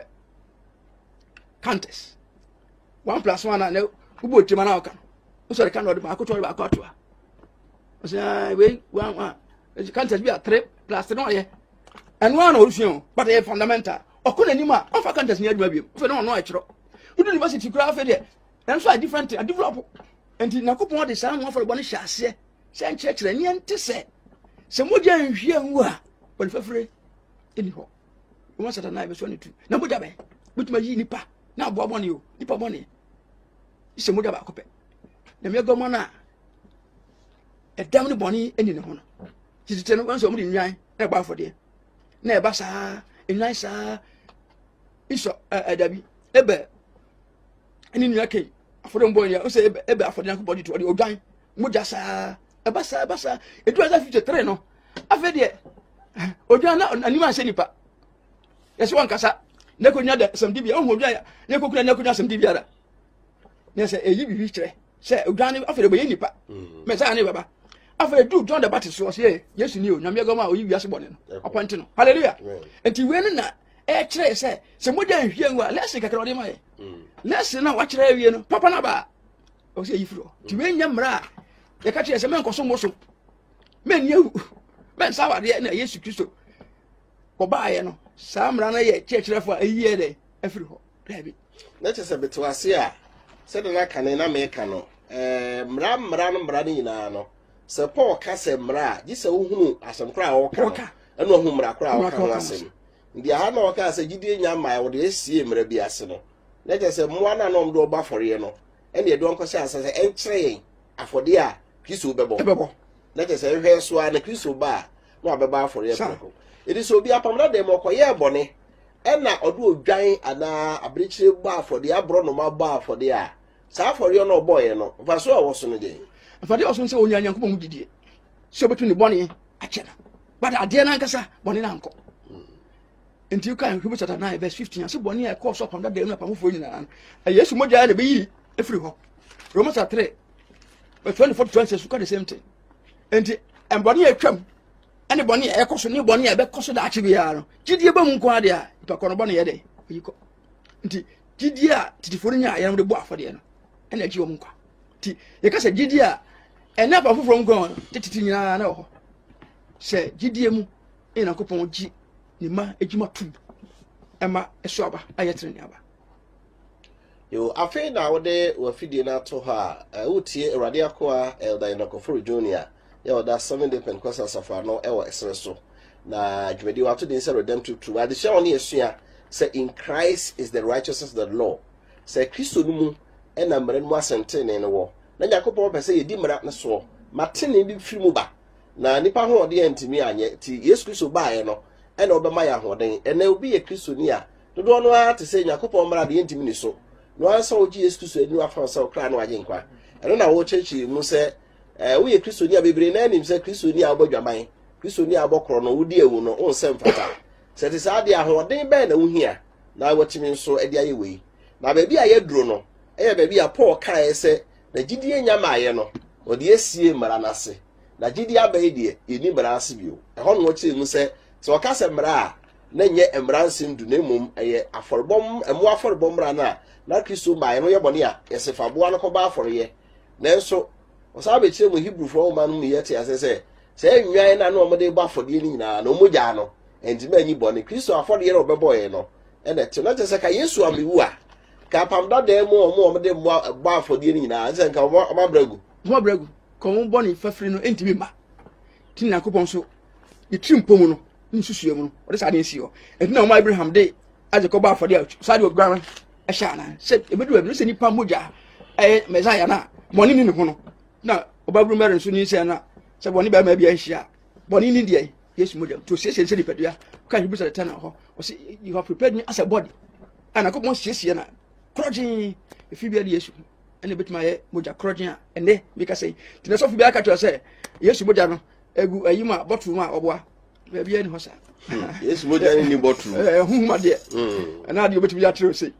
Countess 1+1 I know who bought to Manaka. Who said I can't I could tell you about Cotua. I say, wait, 1. It can't be a 3 plus 3, and 1 also, but a fundamental. Or couldn't you mark off a contest near maybe if I don't know it. University craft there. And so I different, I develop. And in Nacopo, the son for one shall say, Saint Church, and yet to say. Some more young who are, but for free. Anyhow, once at a night was 22. No, but I but my nipa now bob on you, nipa money. It's a mudaba copy. The Megomana a damn bonny and in the honor. She's 10 once only in line, about for dear. Never, sir, a nice, it's a Debbie, Ebbe. And in your case, for them boy, I say, Ebbe for the young body to the old guy, Mujasa. Bassa, it was a future trainer. I fed it. Ojana, and you must say, Nipa. Yes, one cassa. Neconia, some dibia, oh, Neconia, some dibia. Yes, a you history. Say, Ugani, after the Nipa. Messani, Baba. After do John the Baptist was here. Yes, you knew, Namagoma, you just born. Appointed. Hallelujah. And to win that, a tray say, some more than young, let's take a crowd. Let's now watch Papa Naba. Oh, say you flew. To win Yamra. The catcher is a man consumed. Men you, men sour the end of Jesus Christ. For buy, some run a church for a year day, every hole. Let us a bit to us here. Said I can in Americano. Mram Brady Nano. Sir Paul Cassam Mra, this who as some crowd, and no whom I crowd can listen. The Hano Cass a Gideon my or the SCM Rebiasino. Let us a one unknown door bufferiano. And the don't as an entry. For dear. Kisu bebo. Let us say hair swan a kisu bar, no baba for your circle. It is so be upon that demo, bonny. ɛna ɔde odwan ana abirikyire ba afɔde abro no ma ba afɔde a saa afɔde no ɔbɔye no fa so a wɔso no de afɔde ɔso sɛ onya nyankopɔn mu didie sɛ obetu ne bɔne akyɛ no but adeɛ na nkasa bɔne na nkɔ nti you kan Hebrews chapter 9 verse 15 ase bɔne a ɛkɔ so pam da da no pamfo nyinaa Yesu mogya na beyi efiri hɔ Romans 3 verse 24 to 26 the same thing nti bɔne atwam ɛne bɔne ɛkɔ so ne bɔne ɛbɛkɔ so da akye biara no gidie ba mu nko ade a ipakɔ no bɔne yɛ de oyikɔ nti gidie a titifo no nya yɛ no de bɔ afɔde no ɛna agye wɔ mu nkwa nti yɛka sɛ gidie a ɛna pa foforɔ nko tititi nyinaa na wɔ hɔ sɛ gidie mu ina kopɔn gi ni ma ejuma tum ema eso aba ayetre ni aba yo afei na wode wafidie na to ha wotie Awurade akoa Elder Inokoforo Junior ya oda 7 day Pentecostal safa no ewo esere so na dwumedi wato din say redemptive true ade hye woni esua say in Christ is the righteousness of the law say Kristo no mu ena mra no asente ne wo na Yakobon pese yedi mra ne so matene bi firi mu ba na nipa ho ode antimi anye ti Yesu Kristo baaye no ena obema ya hoden ena obi ye Kristo ni a dodo no a te say Yakobon mra de antimi ni so no ansa oji Yesu Kristo eni afa so kra no agye nkwa eno na wo chechi mu say wo ye Kristo ni a bebre na anim say Kristo ni a obodwaman Kristo ni a bokro no wodi ewu no onsem fata se te sa de ahoden be na wo hia na watimi nso ede aye wei na ba bi a ye duro no eye ba bi a Paul kae se na gidie nyamaaye no ode esie mara nase na gidie abaye de eni mara ase bio ho no chi mu se oka se mara a na nye emra nsem du na mum eye aforbom emu aforbom mara na Kristo baaye no ye bone a yesefa boa no ko ba aforye na nso osabe chire mu Hebrew fo man mu yete ase se nwan na no omode ba afode ni nyina na omogya no enti ma nyi bone Kristo afode ye no beboye no ene te na te se ka Yesu amewu a ka pamda da mu omode ba afode ni nyina ase nka omabragu ko mo bone fafiri no enti mi ma tin na kopon so yitrim pomu no nsusuye mu no ode sa de nsi ho enti na o Abraham de aje ko ba afode a sa de ogwan ehya na se ebedu ebi se nipa mogya Messiah na bone ni ne ho no na obabru mere nso ni se na se bone ba ma bia nhia bone ni de Yesu mogya to se ni pedua ka Hebrews at 10 ho o say you have prepared me as a body and akopon siesie na krojin efi bia de Yesu ene betima ye mogya krojin a ene bi ka say tina so fi bia ka to say Yesu mogya no egu ayima bottle ma oboa ba bia ni ho sa Yesu mogya ni bottle huma de na de obetimi ya tro say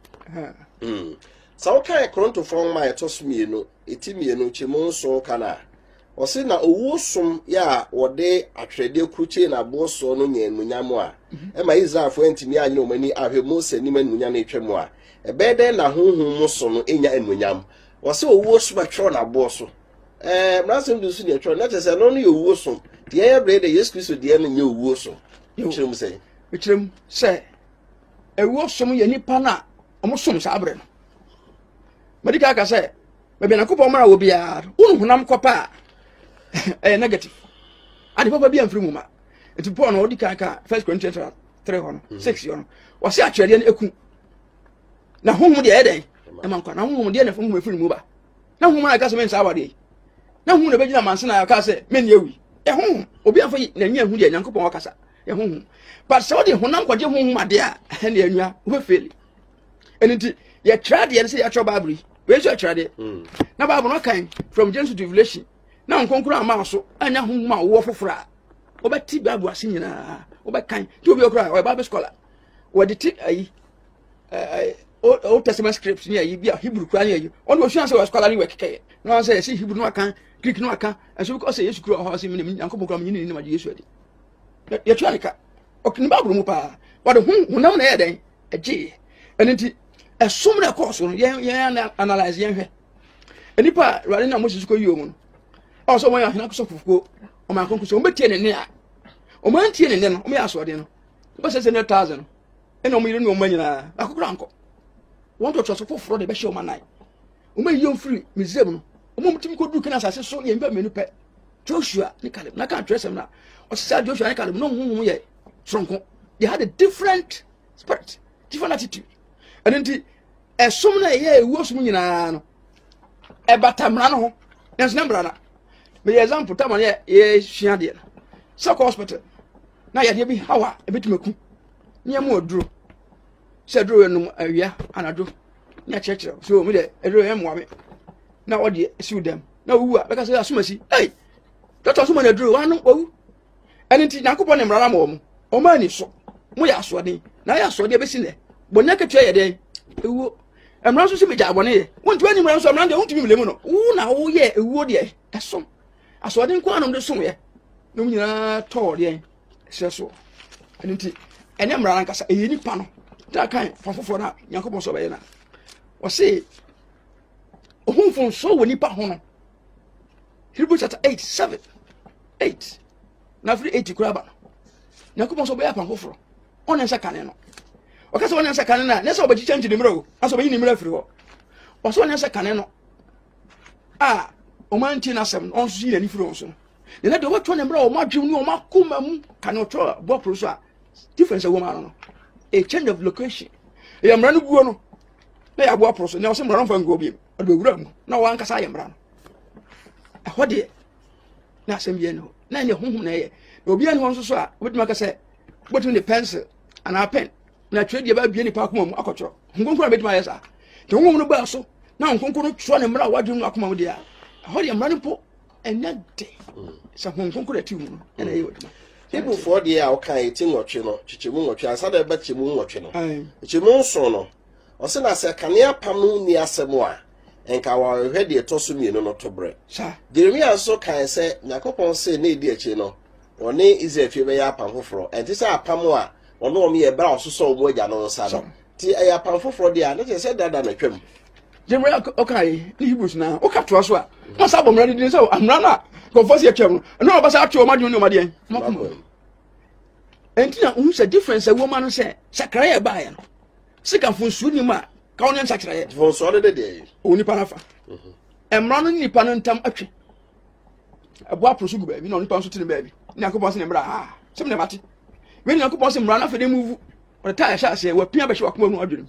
sa oka Korinto fon ma etosmienu etimienu chemo nso kana o se na owusom ya wode atwede kruche na boso no nya enunyam a e ma Israel fo antimi anye no mani ahwe Mose ni manunyam na etwemu a ebede na honhom muso no enya enunyam o se owusom atwo na boso mrasem du su ne atwo na tese no no ye owusom de ye brede Yesu Kristo de no nya owusom chirem se owusom ye nipa na omosom sa abre no medical ka say maybe na kopɔ mara wo bia unu hunam kopa negative ade papa bia mfiri mu ma enti Paul no odi kan ka 1 Corinthians 3 hono 6 yono wase atwede na eku na honhom de eden e man kwa na honhom de na honhom efiri mu ba na honhom na ka se men sa awade na honhom na begina manse na ka se men yewi e honhom obi afo na nya hu de Nyankopɔn wakasa e honhom but so de honam kwaje honhom ade a na anua wo feli enti ye trade ye se ya tro Bible we so trade na Bible no kan from Genesis to Revelation na nkonkuru ama so anya honhom a wo fofora obeti Bible ase nyina obekan ti obi okura o Bible scholar we de ti ayi Old Testament scripts ni ayi bia Hebrew kura ni ayi on wo hwan se we scholar ni we keke na say si Hebrew no aka Greek no aka so because Yesu kura ho se mi Nyankopɔn kura mi ni ma Yesu ade ye twa nika okini Bible mu pa wa de honam na ye den age enti esom na course no ye analyze ye hwe enipa rade na Moses ko yiwo mu no o so won ya hena ko so fufuko o ma konko so o betie ne ne a o ma ntie ne ne no o me aso de no o se 1000 no ena o mo yire no o ma nyina akokora anko won to so foforo de be hye o ma nai o ma yiyo mfiri Misraim no o mo mtimi ko du kana asase so ye mba menu pe Joshua ni Caleb na kan tresem na o se Joshua ni Caleb no honhom ye tronko they had a different spirit different attitude and enti esom na ye ewuosum nyina no e batamra no ho enso na mbra na me example tam na ye hia de no so hospital na ye de bi hawa e betumaku nia mu oduro se dro no awia anado nya chekere so me de edro yam wa me na wo de siu dem na wu a beka se asumasi hey doctor so ma na dro wa no wu eni ti Nyankopon ne mrara ma wo o ma ni so mo ya so den na ya so de be si ne bonya ketua ye den ewu emra so se me ja abone ye wontu ani mra so emra de wontu mi lemu no wu na wo ye ewu de esom aso den ko anom de som ye no nyina to de se so eni ti ene mrara nkasa eyi ni pa no ta kan fafofo na Nyankopon so be ye na o se ohunfon so wo nipa ho no Hebrews chapter 8:7 na free 80 kuraba Nyankopon so be ya panfoforo ona nsa kane no o ka so ona nsa kane na na so obachi change nimro aso be nimro afiri ho o so ona nsa kane no o man ti na sem on so yi ni firi on so ne na de wo to nimro o ma dwem ni o ma kuma mu kane o to bo pro so a difference wo ma no a change of location e mra no guo no na ya bo pro so na o se mra no fa ngo bi o be wura mu na o ankasa ya mra no e ho de na sem ye no na ne honhom na ye obi an ho so a obetuma ka se botu ne pencil ana pen na twede ye ba bie ni pa akoma mu akotro nkonkoro betuma ye sa te honhom no ba so na nkonkoro tro ne mra wadwum no akoma mu de a ho de mra no po enya de sa nkonkoro ati mu na ye waduma people for the a okay ti nwotwe no chichemu nwotwe asada ba chemu nwotwe no chichemu nso no o se na se kanea pam no ni asemo a enka wa hwede to so mienu no to bre sa Jeremia so kan se Yakopon se na edi achi no one Israel fie be ya pam foforo enti se apam a ono o me ye bra ososo omo agya no nsa no ti ya pam foforo dia na se dada na twam Jeremia okay ni Hebrews na o ka to so a mo sa bomra di so amra na ko fosi atwam no ba sa atwo ma di no ma di enti na unse difference a woman say sakra ya ba ya no sika fonsu ni ma ka won sakra ya fonsu ode de oni pa nafa emra no ni pa no ntam atwe abo aprosu gu ba bi na oni pa so tini ba bi ni akopon se ne mra sem ne mate we ni akopon se mra na fa de move o ta ya sha se wa pia ba hwe akoma mu adwene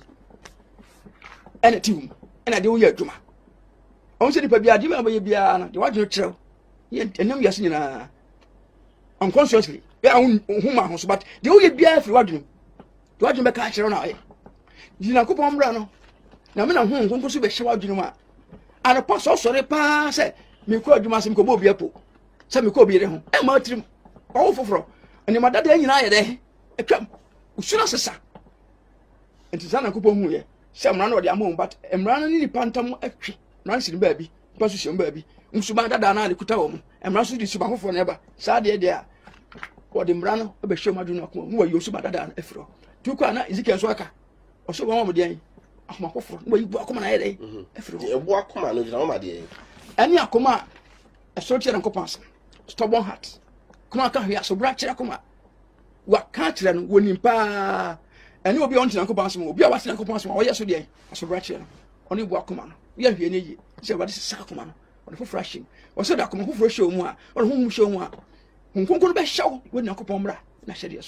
ene tiwum ene de wo ya adwuma on se ni pa bia di ma ba ye bia na de wadwene kyerɛw ye enam yase nyina unconsciously ya huma ho so but de wo ye bia afiri wadwene de wadwene be ka kyerɛw na aye yina kopon mra no na me na ho nkonko so be hye wadwene ma ana pa so sore pa se me ko adwuma se me ko bo bia po se me ko bi re ho e ma tirim o foforo ani ma dada nyina ye de etwam usura sesa enti sana kopon hu ye se mra no de amon but mra no ni pantam atwe na nsi ba bi pa so hyem ba bi nsuba dada na de kuta wo mu mra so di suba foforo na ba sa de de a wo de mra no be hye madwene akoma mu wa yo suba dada na afiro tu ko na Ezekiel so aka o so wa mo de an akoma foforo no yi bu akoma na ye de afiro e bu akoma no jina wo ma de ani akoma e so kire nkopansa stubborn heart kuma ka hwe aso bra kire akoma wa ka kire no woni pa ani obi on kire nkopansa mo obi a wa kire nkopansa mo o ye so de aso bra kire no oni bu akoma no ya hwe ne yi se ba de sa akoma no o foforo hye o so da akoma foforo hye mu a o ho mu hye mu a nkonko no be hyew woni akopon bra na hye de so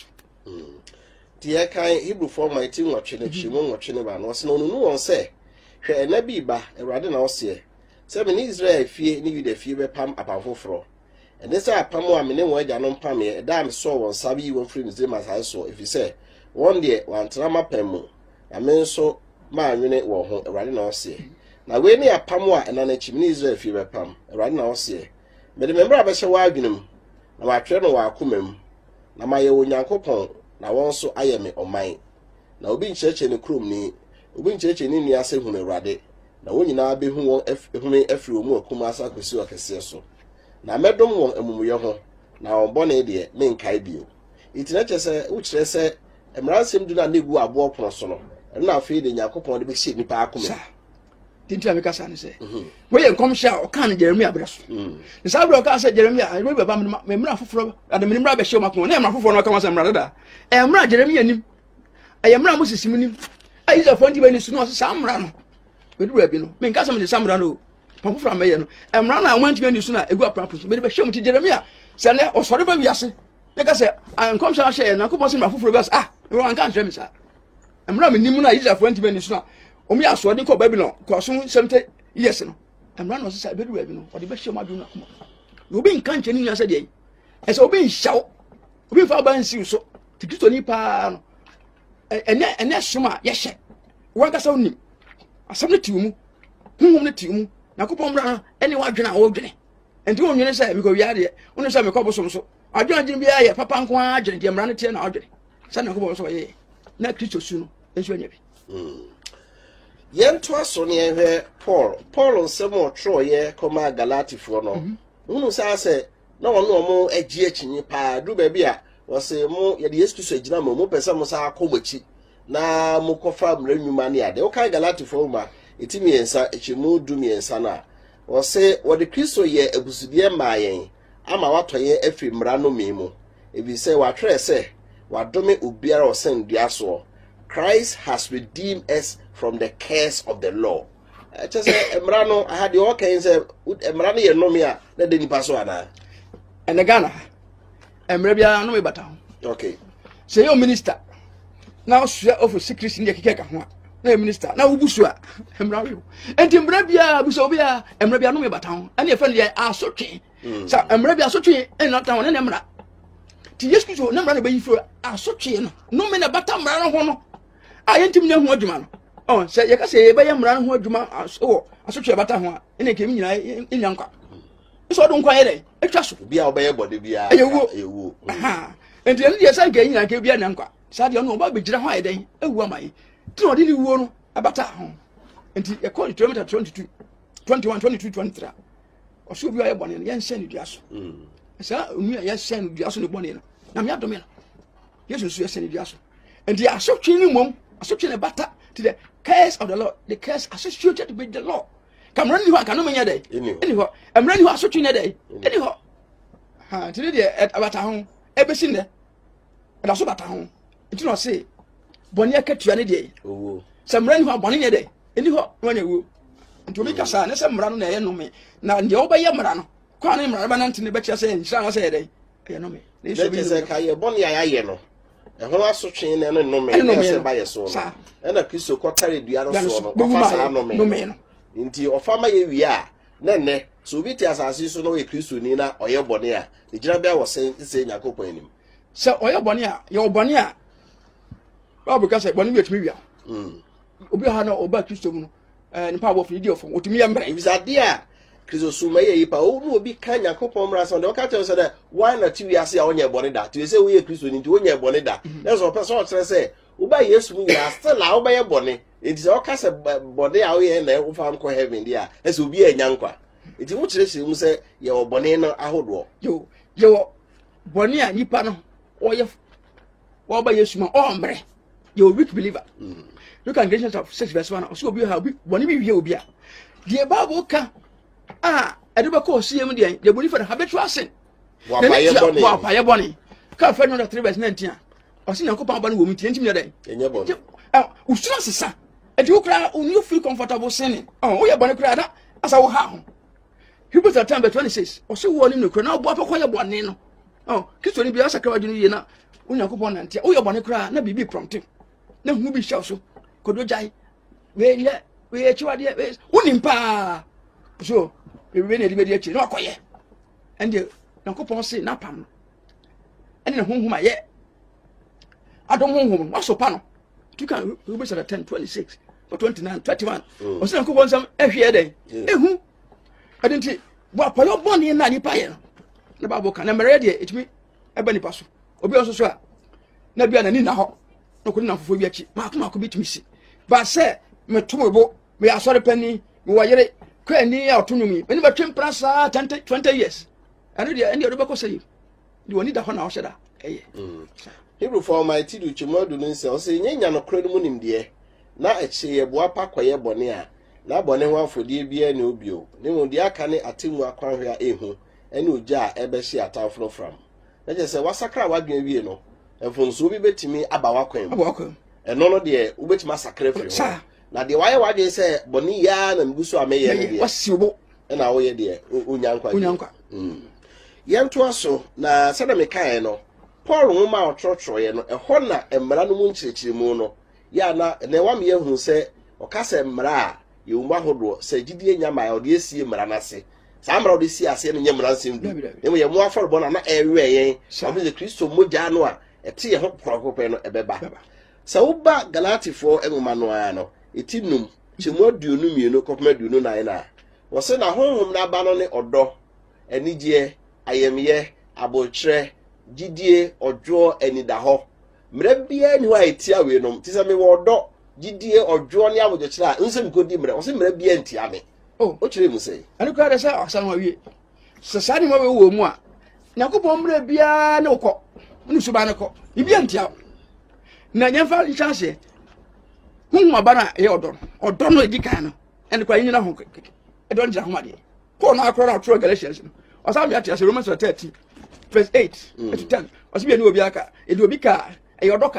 tie kan Hebrew for my team nwotwe ne chimo nwotwe ne ba no se no nu won se hwe ena bi ba Awurade na o se me ni Israel fie ni Yuda fie be pam apamfoforo ene se apam a me ne won agya no pam ye da me so won sabi won free Muslim asai so if you say one day wan trama pam na me nso ma anwene wo ho Awurade na o se na we ni apam a ena na chimi ni Israel fie be pam Awurade na o se me de membra ba hye wa adwinum na wa twe no wa akomam na ma ye Onyankopon na won so ayeme oman na obi ncheche ne krom ni obi ncheche ni ase hu na Awurade na wonyina be hu won ehumi afiri omu akuma asa kwesi okese so na medom won amumuye ho na won bone de me nkai bio itina chese u kire se emransem du na negu abo pono so no na afi de Yakopon de be hye nipa akoma tintu ameka sa ne se we ye nkomhya o kan Jeremia breso ne sa bro ka se Jeremia we baba me mra foforo ade me mra be hye o makoma na mra foforo no ka wa se mra dada e mra Jeremia nim e mra mosisim nim ai za fondi be ni su no sa mra no we du abi no me nka se me sa mra no foforo ameye no e mra na wanti be ni su na egu aprapo so be hye o ti Jeremia se ne o sori ba wiase ne ka se nkomhya hye na ko bo se mra foforo be sa we wan kan trem sa e mra me nim na ai za fondi be ni su na omi aso ni ko Babylon ko so 70 years no emra no se bedu abi no o de be hye madu na kuma obi nka nche ni nya se de e se obi nhyaw obi fa ba nsi so tikito ni pa no ene soma yehye wankasa onim asam ne tiwu mu honhom ne tiwu mu nakopon bra ene wadwena wo dwene enti wonwene say me ko wiade wonu say me ko bosom so adwena gyin bia ye papa nko adwene de mra ne tie na adwene say nakopon so ye na Kristo su no enso anya bi yento aso ne ehwe Paul nsemo tro ye koma Galatifo no wonu say na wono mo agye akinyi pa du ba bia wo say mo ye de Yesu Kristo agina mo pese mo sa akomachi na mo kofa mra nwuma ne ade wo kai Galatifo ma etimi ensa echimu du miensa na wo say wo de Kristo ye abusudie maayen ama watoye afi mra no memu ebi say wa twere say wadome obiara o sen duaso Christ has redeemed us from the curse of the law. Just mra no I had the okay say mra no ye no me a na de nipa so ana ene Ghana mra bia no me bata okay say your minister now share of secrecy in the keke ka ho na minister na wubusu a mra wi enti mra bia buso obi a mra bia no me bata ho ene e fa ne asotwe sa mra bia asotwe en na tan ne mra ti Yesu Kristo na mra na bayi fo asotwe no me na bata mra no ho no a yentim ne ho adwuma no oh say ye ka say be ye mra no ho adwuma asotwe bata ho a ene ke mi nyina enya nkwa so do nkwa ye dai etwa so bia obeye bode bia ewu aha enti ene de say ke nyina ke bia na nkwa sa de no ba begira ho aye dai ewu amaye ti no de ni wuo no abata ho enti e call kilometer 22 21 22 23 oso bi aye bone ye nse ni duaso sa onu ye nse ni duaso ne bone no na me adome no Yesu so ye nse ni duaso enti asotwe ni mom asotwe ne bata to the curse of the Lord, the curse associated with the law. Cameron who can no day. Anyhow, I'm running who asotwe ne day. Anyhow, ha ti de abata ho ebesin de and aso bata ho enti no say bone akatua ne de owo samran hu abone ne de eni ho wanya wo enti obi kasa ne samra no na ye no me na de obaye mra no kwa ne mra ba na ntine be chia say nshira no say de ye no me ne so bi say ka ye bone ya ye no e ho asotwe ne no me ne say ba ye so no e na Kristo ko tare dua no so no ofa sa no me nti ofa ma ye wi a ne so bi ti asase so no ye Kristo ni na oye bone a e gira bia wo say Yakobon anim se oye bone a ye obone a Bible ka say bone bi etimi wi a obi ha na oba Kristo mu no nipa bo fi di ofo otimi ye mbra ibisade a Kristo suma ye yipa o no obi kan Yakobon mra so de o ka tell say that why na ti wi ase a onye bone da ti say we ye Kristo ni ti onye bone da na so person o tere say uba Yesu mu ya still a oba ye bone enti say o ka say bone a o ye na o fa nko heaven dia e say obi enya nkwa enti mu kire se mu say ye obone no ahodo yo bone a nipa no oye oba Yesu ma o mbre you weak believer. Look at Galatians 6 verse 1. So obi ha bone bi wie obi a. The Bible ka edoba ko CM dey the believer habitual sin. Wa paye bone. Ka fa no 3 verse 19 a. O sin Yakobon ba no wo mu tie ntimi dey. Enye bone. Usura sesa. E di okra you feel comfortable sinning. Oh ye bone kra da asa wo ha ho. Hebrews 10 verse 26. O so wo ni no kra na obo apako ye bone no. Kristo ni bia sakra wadwene ye na Yakobon nantia wo ye bone kra na bibi prompting. Na hu bi shaw so kodo jai we chiwade we unimpa so we na di achi na akoye ende Yakobon say na pam ene honhom aye adom honhom wasopa no tu kan we be 10 26 29 31 o say Yakobon sam ehwe den ehu adenti wa payo boni na ni paye no na Bible kan na mere de etimi eba ni paso obi onso so a na bia na ni na ho no ko na fofo bi achi ma ko bitimi si ba se me tumebo me asore pani me wayere kwa ni ya otunumi me ni ba twempra sa 20 years anu de ndi odo bako say di woni da ho na ho sheda eye Hebrew for my tidu chimodu no nse o say nyanya no kro mu nimde na eche ye boa pa koye bone a na bone ho afodie bia ne obio ne mu de aka ne atemu akwanhwe a ehu ene oja a ebe hye atafro from na je say wasakra wadwen wie no efonso bi betimi aba wakwan eno no de ubetimi asakra firi ho na de waye wadwen say bone ya na mbuso ameye ne de wasibo na wo ye de onyankwa yento aso na sada mekae no Paul nwoma otrotro ye no ehọ na emra no mu nkyerechiremu no ya na wa me hu se okase emra a ye umba hodo se gidie nyama ode esie emra na se sa emra ode sie ase no nyamra nsem du emu ye mu aforbo na ewe yen obi de Kristo moja no a ete ye ho krokope no ebeba sɛ woba Galatifoɔ nwoma no ara no eti num kyemu aduonu mmienu kɔpem aduonu nan na wɔsɛ na honhom n'aba no ne ɔdɔ anigye ayɛmyɛ abɔkyerɛ gyidie ɔdwoɔ anida hɔ mmerɛ biara ni hɔ a etia wei nom ti sɛ me wɔ ɔdɔ gyidie ɔdwoɔ ne abɔkyerɛ a nsɛm kodi mmerɛ wɔsɛ mmerɛ biara ntia me o kyerɛ mu sɛ ɛno kora de sɛ ɔsan wawie sɛ saa ne ma wɔ mu a Nyankopɔn mmerɛ biara ne wokɔ ne suba ne kɔ ibi antia na nyɛmfa nhyɛnse honhom aba no a ɛyɛ ɔdɔ no edi kan no ɛne kwa nyina ho ɛdɔ no gyina ho adeɛ Paul na akora na ɔtwerɛ Galatians no ɔsan bia tia sɛ Romans 13 verse 8 to 10 ɔsɛ bia ne obi aka ɛdi obi ka ɛyɛ ɔdɔ ka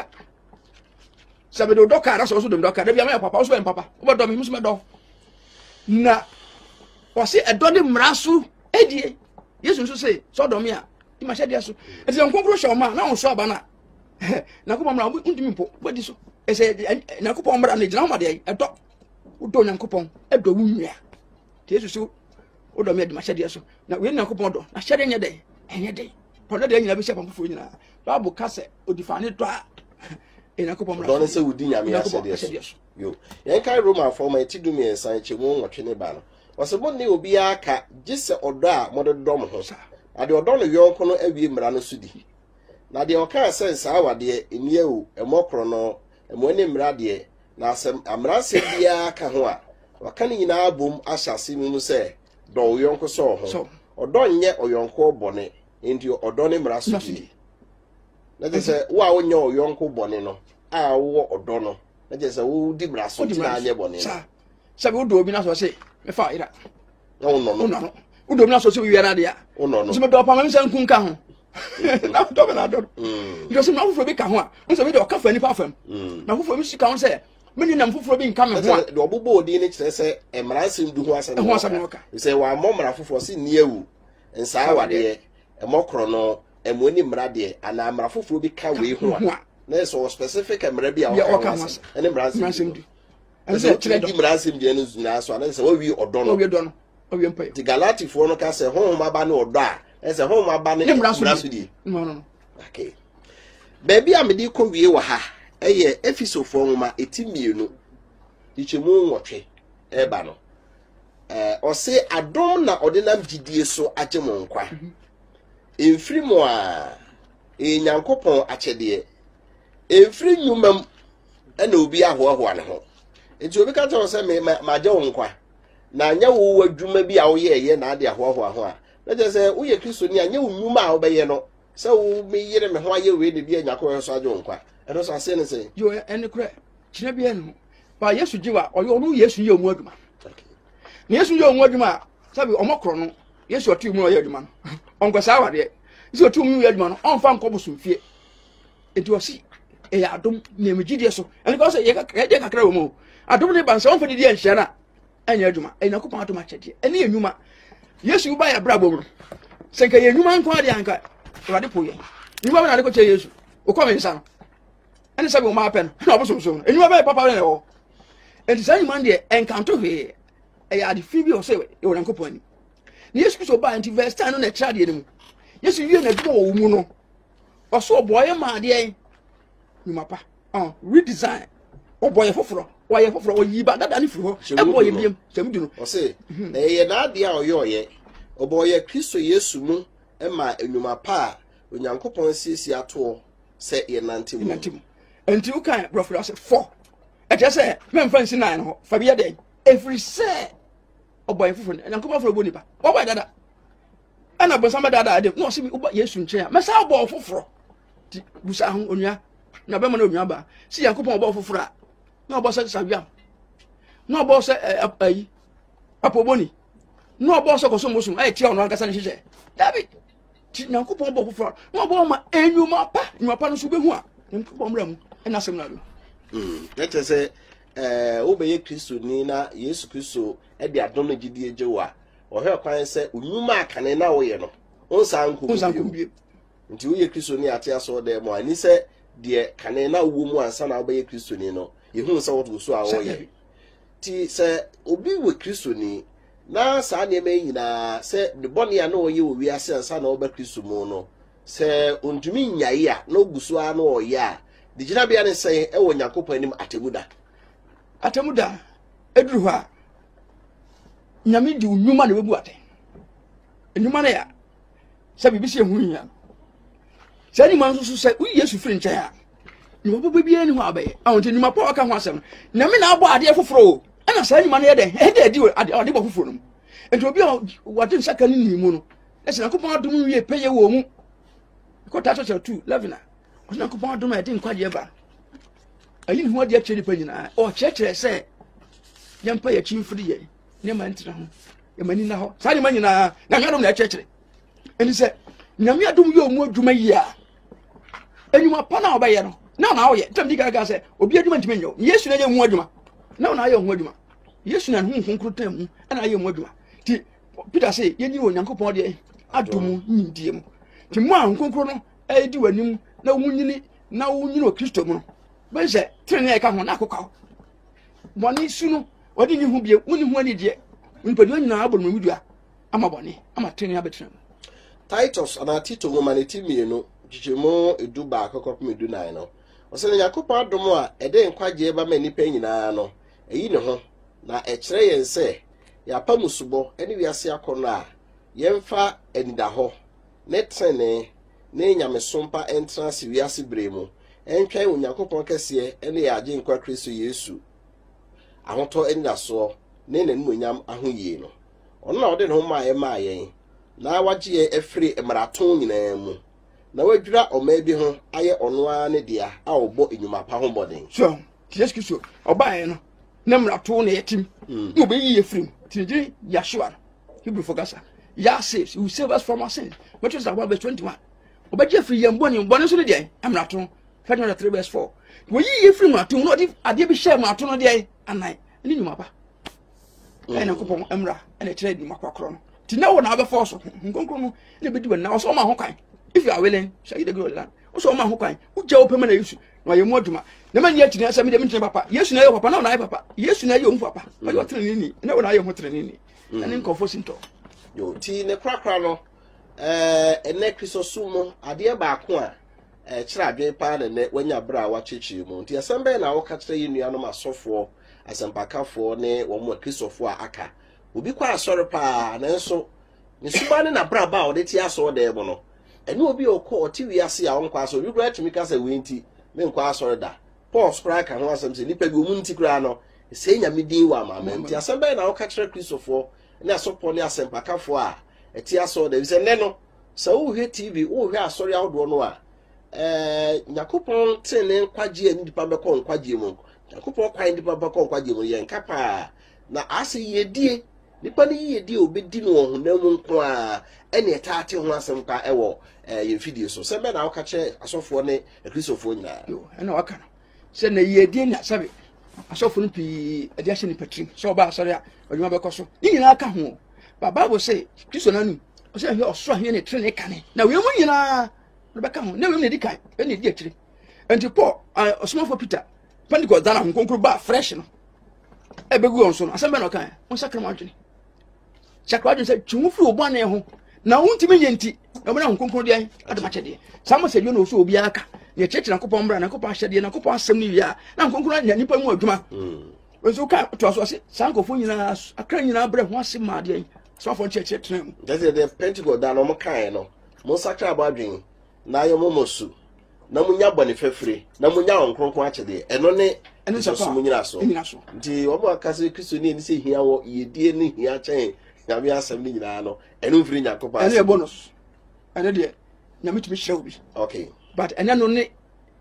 sɛ bɛde ɔdɔ ka na sɛ ɔso dom dɔ ka da bia ma yɛ papa ɔso bɛ papa wobɛdɔ me muso mɛdɔ na ɔsɛ ɛdɔ ne mmara so ɛdie Yesu nso sɛ sɛ ɔdɔ me a di ma hyɛ deɛ so ɛti sɛ nkonkoro hyɛ ɔma na ɔnso aba na na Nyankopɔn mmara wontumi mpo wadi so ɛsɛ Nyankopɔn mmara no gyina ho ma deɛ ɛdɔ wodɔ Nyankopɔn ɛdɔ wo nua nti Yesu so wodɔ me adi ma hyɛ deɛ so na wei Nyankopɔn dɔ na hyɛ deɛ nyɛ dɛ ɛnyɛ dɛ pɔnne deɛ nyina bɛhyɛ pamfofoɔ nyinaa Bible ka sɛ odifa ne dɔ a Nyankopɔn mmara dɔ ne sɛ wodi nyame ahyɛ deɛ so yo yɛn kan Romafoɔ ma ɛti du mmiɛnsa kyɛmu nwɔtwe ne ba no wɔsɛ mo ne obiara ka gye sɛ ɔdɔ a mode dɔ mo ho ade ɔdɔ no yɔnko no awie mmara no so di na deɛ ɔkaa sɛ saa wadeɛ eniye o ɛmɔkorɔ no ɛmɔ ne mmara deɛ na asɛm amransɛ biara ka ho a waka ne nyinaa bom ahyɛ ase mu sɛ dɔ ɔyɔnko sɛ ɔho ɔdɔ nyɛ ɔyɔnko bɔne nti ɔdɔ ne mmara so di na gye sɛ wo a wonyɛ ɔyɔnko bɔne no a wowɔ ɔdɔ no na gye sɛ wodi mmara so nti na anyɛ bɔne no sɛ wodɔ obi na so sɛ mefa ira na wo no wodɔ obi na so sɛ wiara na deɛ wo no so me dɔ pa ma me sɛ nkun ka ho na dɔ me na dɔ nti so na foforɔ bi ka ho a wo sɛ me de ɔka fa nipa fam na foforɔ bi sika ho sɛ me ni nam foforɔ bi nka me ho a de ɔbobɔ odi ne kyerɛ sɛ mmaransɛm du ho asɛm sɛ wɔammɔ mmara foforɔ sɛ nni awu nsaa wadeɛ ɛmɔkorɔ no ɛmɔ ni mmara deɛ anaa mmara foforɔ bi ka wei ho a na ɛsɛ specific mmara bi a wɔka ho asɛm ɛne mmaransɛm du ɛsɛ kyerɛ di mmaransɛm deɛ no nyinaa so anaa sɛ wɔwie ɔdɔ no ti Galatifoɔ no ka sɛ honhom aba ne ɔdɔ a ɛsɛ honhom aba ne mmara so die okay baabi a mede kɔ wie wɔ ha ɛyɛ Efisofoɔ nwoma eti mmienu ikyɛmu nwɔtwe ɛba no ɔse adom na ɔde nam gyidie so agye mo nkwa emfiri mu a Nyankopɔn akyɛdeɛ emfiri nnwumam ɛna obi ahoahoa ne ho enti obi ka kyerɛ sɛ magye wo nkwa na anya wo adwuma bi a woyɛ na ade ahoahoa ho a na kyerɛ sɛ woyɛ Kristo ni anya wo nnwuma a wobɛyɛ no sɛ wo meyere me ho ayɛ wei de bi Nyankopɔn so agye wo nkwa ɛno so ase ne sɛ yo ɛne korɛ kyerɛ bi ɛno ba Yesu gyiwa ɔyɛ ɔno Yesu yɛ ɔmu adwuma na Yesu yɛ ɔmu adwuma a sabi ɔmɔkorɔ no Yesu ɔte mu ɔyɛ adwuma no ɔnkɔ saa wadeɛ Yesu ɔte mu yɛ adwuma no ɔmfa nkɔ bosom fie enti ɔsi ɛyɛ adom na emegyidie so ɛne kɔ sɛ yɛ kakra wɔ mu adom ne ba nsɛ ɔmfa didi ɛnhyɛ na ɛnyɛ adwuma ɛyɛ Nyankopɔn adom akyɛdeɛ ɛne yɛ nnwuma Yesu ba yɛ brabɔ mu no sɛ nka yɛ nnwuma nko ade anka Awurade po yɛ nnwuma bɛ na ade kɔ kyɛ Yesu okɔ me nsa no ɛne sɛ bi ɔma apɛ no na ɔbosom nnwuma bɛ papa ne wɔ enti saa nnwuma deɛ ɛnkanto hwee ɛyɛ ade fi bi ɔsɛ ɛwɔ Nyankopɔn ani na Yesu Kristo ba nti verse 10 no na ɛkyerɛ adeɛ no mu Yesu wie na adwuma wɔ mu no ɔso ɔbɔyɛ ma adeɛ nnwuma pa redesign ɔbɔyɛ foforɔ wɔyɛ foforɔ wɔyi ba dada ne firi hɔ ɛbɔyɛ biam sɛm du no ɔse na ɛyɛ n'adeɛ a ɔyɛ ɔbɔyɛ Kristo Yesu mu ɛma nnwuma pa a Onyankopɔn siesie atoɔ sɛ yɛnante mu enti wo kan brɔfra sɛ fɔ ɛkyɛ sɛ memfa nsi nan no hɔ fa bi yɛ dɛn ɛfiri sɛ ɔbɔyɛ foforɔ Nyankopɔn foforɔ bɔ nipa wɔbɔyɛ dada ɛna bɔnsam bɛ dada ade na ɔse bi wobɔ Yesu nkyɛn a mɛsa ɔbɔ foforɔ ti busa ho onua na bɛma na onua ba si Nyankopɔn ɔbɔ foforɔ a na ɔbɔ sɛ sabiam na ɔbɔ sɛ ayi apoboni na ɔbɔ sɛ kɔsombosom ɛyɛ tia ɔno ankasa ne hyehyɛ dabi ti Nyankopɔn ɔbɔ foforɔ na ɔbɔ ma nnwuma pa no so bɛhu a Nyankopɔn mmra mu ɛna asɛm na do ɛkyɛ sɛ wobɛyɛ Kristo ni na Yesu Kristo ɛde adom no gyidie gye wo a ɔhwɛ kwan sɛ nnwuma akane na woyɛ no onsan nkɔ bio nti woyɛ Kristo ni ate aso dɛ mo ani sɛ deɛ kane na wo mu ansa na wobɛyɛ Kristo ni no yehu sɛ woto so a woyɛ ti sɛ obi wɔ Kristo ni na saa nneɛma nyinaa sɛ de bɔne a na ɔyɛ wɔ wiase ansa na ɔba Kristo mu no sɛ ontumi nyae a na ogu so a na ɔyɛ a the Jinabian say, "I want Yakupo Atemuda." Atemuda, Edruha. Nyame di unuma na webu ate. Enuma na ya. Sabi bi se hu nya. Sani man so se u Yesu firi nkyɛn a. Nyuma bo bia ni ho abaye. Awonte nyuma pa aka ho asɛm. Nyame na abɔ ade foforo. Ɛna saa nyuma na yɛ dɛ. Ɛde adi ade bɔ foforo no. Enti obi a wade nsaka ni mu no. Ɛsɛ na kopɔn adom wie pɛyɛ wɔ mu. Kɔta chapter 2:11. Ɔsɛ kopɔn adom a ɛde nkwadeɛ ba. Ayi ni ho ade akyerɛ nipa nyinaa. Ɔkyerɛkyerɛ sɛ yɛmpa yɛ chimfiri yɛ. Ne man tira ho. E mani na ho. Saa nyama nyinaa na nyadom na ɛkyerɛkyerɛ. Ɛni sɛ nyame adom yɛ ɔmu adwuma yi a. Enyuma pa na ɔbɛyɛ no. Na ɔyɛ. Tam di gaga sɛ obi adwuma ntimi nyɛ. Yesu na yɛ hu adwuma. Na ayɛ hu adwuma. Yesu na hu nkonkro tam mu. Ana ayɛ hu adwuma. Ti Peter sɛ yɛni wɔ Nyankopɔn de adom nyindie mu. Ti mu a nkonkro no ɛdi w'anim na wunyini wɔ Kristo mu no. Bɛ sɛ trene ɛka ho na akokɔ. Bɔne su no wadi ni hu bie woni hu ani de nipadu nyina abɔ no mudua ama bɔne ama trene abetrem. Titus ana Tito mo maneti mienu jijemo edu ba akokɔ medu nan no. Ɔsɛ Nyankopɔn adom a ɛde nkwagye ba ma nipa nyinaa no eyi ne ho na ɛkyerɛ yɛn sɛ yɛapa musubɔ ɛne wiase akɔno a yɛmfa anida hɔ ne trene ne nyamesompa entra se wiase bre mu ɛntwɛn Onyankopɔn kɛseɛ ɛne yɛagye nkwa Kristo Yesu ahotɔ anida so ne nanumunyam ahoyie no ɔno na ɔde ne ho maa yɛn na wagye yɛ afiri mmaraton nyinaa mu na wadwira ɔma bi ho ayɛ ɔno ara ne dia a ɔbɔ enyuma pa ho bɔden so Jesus Kristo ɔbae no na mmaraton na yɛtim na ɔbɛyi yɛ firim tinigye Yeshua Hebrew for Gaza Yah says he will save us from our sins Matthew 1:21 ɔbɛgye afiri yɛn bɔne so ne deɛ mmaraton 3:4 wɔyi yɛ firim mmaraton na ɔde adeɛ bi hyɛ mmaraton no deɛ anan ne nyuma ba ɛna kopɔn mmara ɛna kyerɛ nyuma kwakorɔ no ti na wo na abɛfɔ so nkonkron no na bɛdi wɔn na ɔsɔ ɔma ho kwan if you are willing shall you the good land ɔsɔ ɔma ho kwan wogya wo pɛma na Yesu na ɔyɛ mu adwuma na ma ni akyiri asɛ me de mentene papa Yesu na yɛ papa na ɔna yɛ papa Yesu na yɛ ɔmu papa ɔyɛ ɔtene ni na wo na yɛ ho tene ni ɛne nkɔfo sintɔ yo ti ne krakra no ene Kristo sumo adeɛ baako a kyerɛ adwen pa na ne wanya bra a wakyekye mu nti asɛm bɛɛ na wɔka kyerɛ yi nuanom asɔfoɔ asɛmpakafoɔ ne wɔn mu Kristofoɔ a aka obi kwa asɔre pa nanso ne suba ne na bra ba a ɔde ti asɔ ɔda mu no ɛne obi ɔkɔ ɔti wiase a ɔnkɔ asɔ obi kura tumi ka sɛ wenti me nkɔ asɔre da Paul skra ka ho asɛm sɛ nipa bi omu nti kura no sɛ nyame din wɔ amama nti asɛm bɛɛ na wɔka kyerɛ Kristofoɔ ne asɔpɔ ne asɛmpakafoɔ a ɛti asɔ ɔda bi sɛ nɛ no sɛ wohwɛ TV wohwɛ asɔre ahodoɔ no a Nyakopɔn tene nkwagye ani nipa bɛkɔ nkwagye mu Nyakopɔn kwan nipa bɛkɔ nkwagye mu yɛn kapa na ase yedie nipa ne yedie obedi no ho na mu nko a ɛne ɛtaate ho asɛm ka ɛwɔ yɛn fidie so sɛ bɛ na ɔka kyerɛ asɔfoɔ ne Kristofoɔ nyinaa yo ɛna waka no sɛ na yedie na sabe asɔfoɔ no pii ɛde ahyɛ nipa tirim sɛ ɔba asɔre a ɔdwuma bɛkɔ so ne nyinaa ka ho ba Bible sɛ Kristo nanu ɔsɛ hwɛ ɔsoro ahwɛ ne trene kane na wei mu nyinaa rebeka ho na wei ne di kan ɛne di akyire enti Paul ɔsomafo Peter Pentecost dana ho konkro ba fresh no ebegu on so no asɛm bɛ na ɔkan on sakra ma adwene sakra adwene sɛ twumu firi obane ho na wontimi yenti ɛbɛna ho konkro deɛ adama kyɛdeɛ saa mo sɛ dwo na oso obi aka yɛ kyerɛkyerɛ Nkopɔn mbra na Nkopɔn ahyɛdeɛ na Nkopɔn asɛm no wie a na konkro na nipa mu adwuma nso ka to aso ase saa nkɔfo nyinaa akra nyinaa brɛ ho ase ma deɛ so afɔ kyerɛkyerɛ tena mu the Pentecost dana mo kan no mo sakra ba adwene na ayɛ mo mosu na munya bɔne fɛfire na munya ɔnkronkron akyɛdeɛ ɛno ne ɛne sɛ so munyina so nti wɔn aka sɛ Kristo ne sɛ hia wɔ yedie ne hia kyɛn nyame asɛm ne nyinaa no ɛno mfiri Nyankopɔn ɛne bonus ɛne deɛ nyame tumi hyerɛ obi okay but ɛne no ne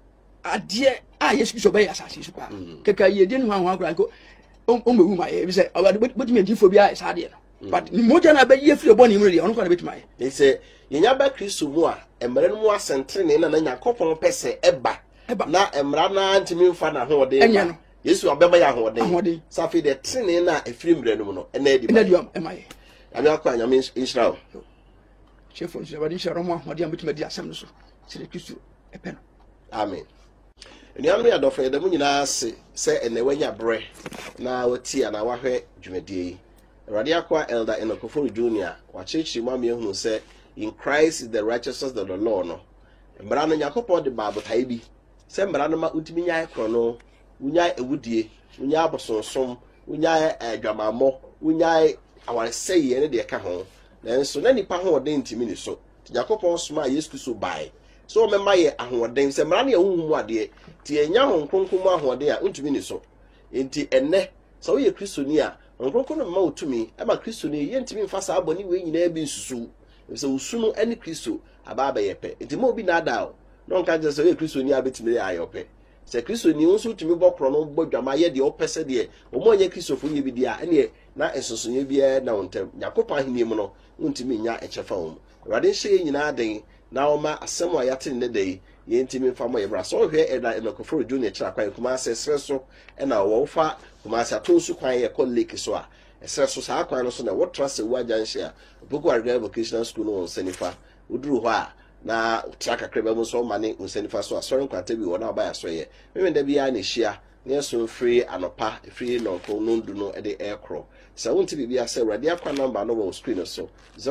adeɛ a Yesu Kristo bɛyɛ asase so pa kɛkɛ yedie ne ho akora nko ɔmɛwu ma yɛ bi sɛ ɔbɛde bɛtumi adifo bi a saa deɛ no but ni mogya na bɛyɛ firi bɔne mu deɛ ɔno kɔ na bɛtumi ayɛ ne sɛ yɛnya ba Kristo mu a mmara no mu asɛntrene na Nyankopɔn pɛ sɛ ɛba na mmara na ntimi mfa na hoɔden ba Yesu abɛma yɛ ahoɔden safi de trene na afiri mmara no mu no ɛna adi ɛma yɛ ame akɔ nyame nhyira wo chefo nhyira wadi nhyira ɔmo ahoɔden a bɛtumi adi asɛm no so sɛ Kristo ɛpɛ no amen nnuam no yɛdɔfo yɛda mu nyinaa ase sɛ ɛnɛ wanya berɛ na wati a na wahwɛ dwumadie yi Awurade akɔ Elder Enokofo Junior wakyerɛkyerɛ mu ama yɛhunu sɛ in Christ is the righteousness of the law no mmara no Nyankopɔn de baabotae bi se mmara no ma untimi nyae kro no unyae ewudie unyae abosonsom unyae adwamammo unyae awareseye ne de ka ho nanso na nipa ho ɔden ntimi ni so Yakopon soma Yesu Kristo bai so memma ye ahoɔden se mmara ne ehunhu ade ti enya ho nkronkron mu ahoɔden a untimi ni so enti enne so wo ye Kristo ni a nkronkron no ma otumi e ma Kristo ni ye ntimi mfa saa bɔne we nyina bi nsusu se usunu ani Kristo aba ba ye pe enti mo bi na da o no nka je se wo ye Kristo ni abetimi ya ayope se Kristo ni unsu tumi bɔkro no bɔdwama ye de opese de o mo nye Kristo fo nye bi dia ene na ensonsoye bia na wontem Yakopon ahini mu no untimi nya echefa wo Radin she nyina den na oma asem a yate ne dai ye ntimi mfa mo yebra so hwe eda emekoforo junior kira kwan kuma asesre so na wo fa kuma asatonsu kwan ye lake so a esre so saa kwan no so na wo trust wa janhye a Boko Haram Vocational School no nsanifa uduru ho a na traka kreba mo so mane nsanifa so asore kwanta bi wo na ba ya so ye memenda bia na hia ne so free anopa free no ko nundu no e de aircraft so won't be bia say ready akwa number no on screen so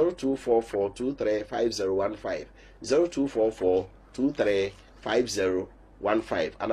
0244235015 0244235015 and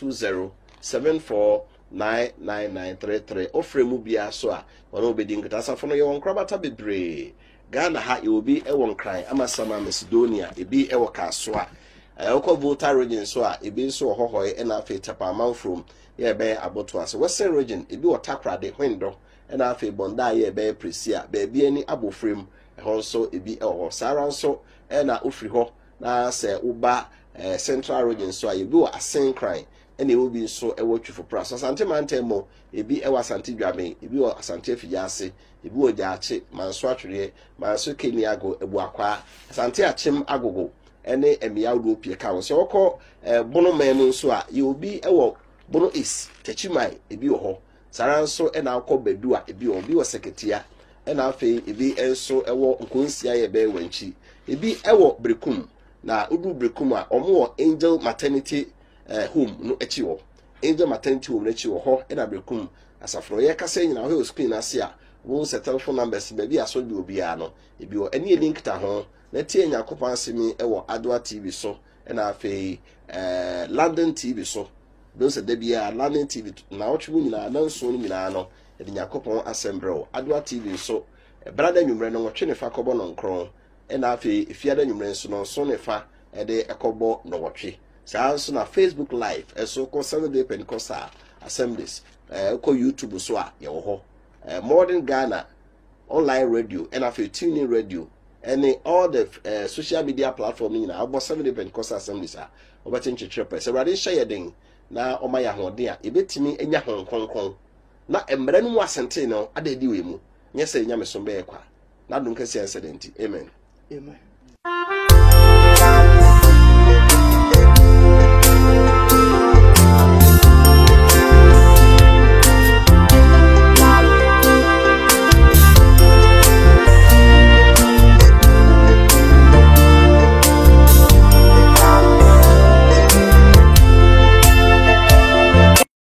0207499933 ofre mu bia so a wono obedi nkata safo no ye won krabata bebre Ghana ha e obi e won kran amasama Macedonia ebi e wo kaso a ekọ Volta region so a ebi so hohoye e na afa Tapaman from ye be aboto ase Western region ebi wo Takrade Hwendo e na afa Bonda ye be Presia be ani abofrem e ho so ebi e ho Sara nso e na ofri ho na se uba Central region so a ebi wo Asen kran e na ebi nso e wo Twifo Pra so Asante Mantemo ebi e wo Asante Dwame ebi wo Asante Afiyase ebi wo Jaache manso atwere manso Keniago ebu akwa Asante Achim Agogo ene emia wo pie ka wo se wokọ bono memu nso a ye obi ewo bono is techimai ebi wo ho sara nso e na akọ badu a ebi wo seketia e na afi ebi enso ewo nkonsia ye be wanchi ebi ewo Brekum na udu Brekum a omo Angel Maternity home no echi wo Angel Maternity home no echi wo ho e na Brekum asafro ye kasa nyina ho screen ase a wo se telephone numbers be bi aso bi obi a no ebi wo ene link ta ho na tie Yakopon asemi ewo Adwa TV so na afei London TV so don se debia London TV na otwu nyina na nso no nyina no e Yakopon assemble Adwa TV so brother nwumre no wotwe ne fa kobo no nkron na afei efiada nwumre nso no so ne fa e de ekobo no wotwe saa nso na Facebook live eso ko Sunday Pentecostal Assemblies ko YouTube so a ye wo ho Modern Ghana online radio and after tuning radio and all the social media platform in about 70 Pentecostal Assemblies are over 10 churches. So rather share den na omaya hodia ebetimi enya hon konkon na emre no asente no adedi we mu nyese nya mesombe kwa na dum kase incident amen.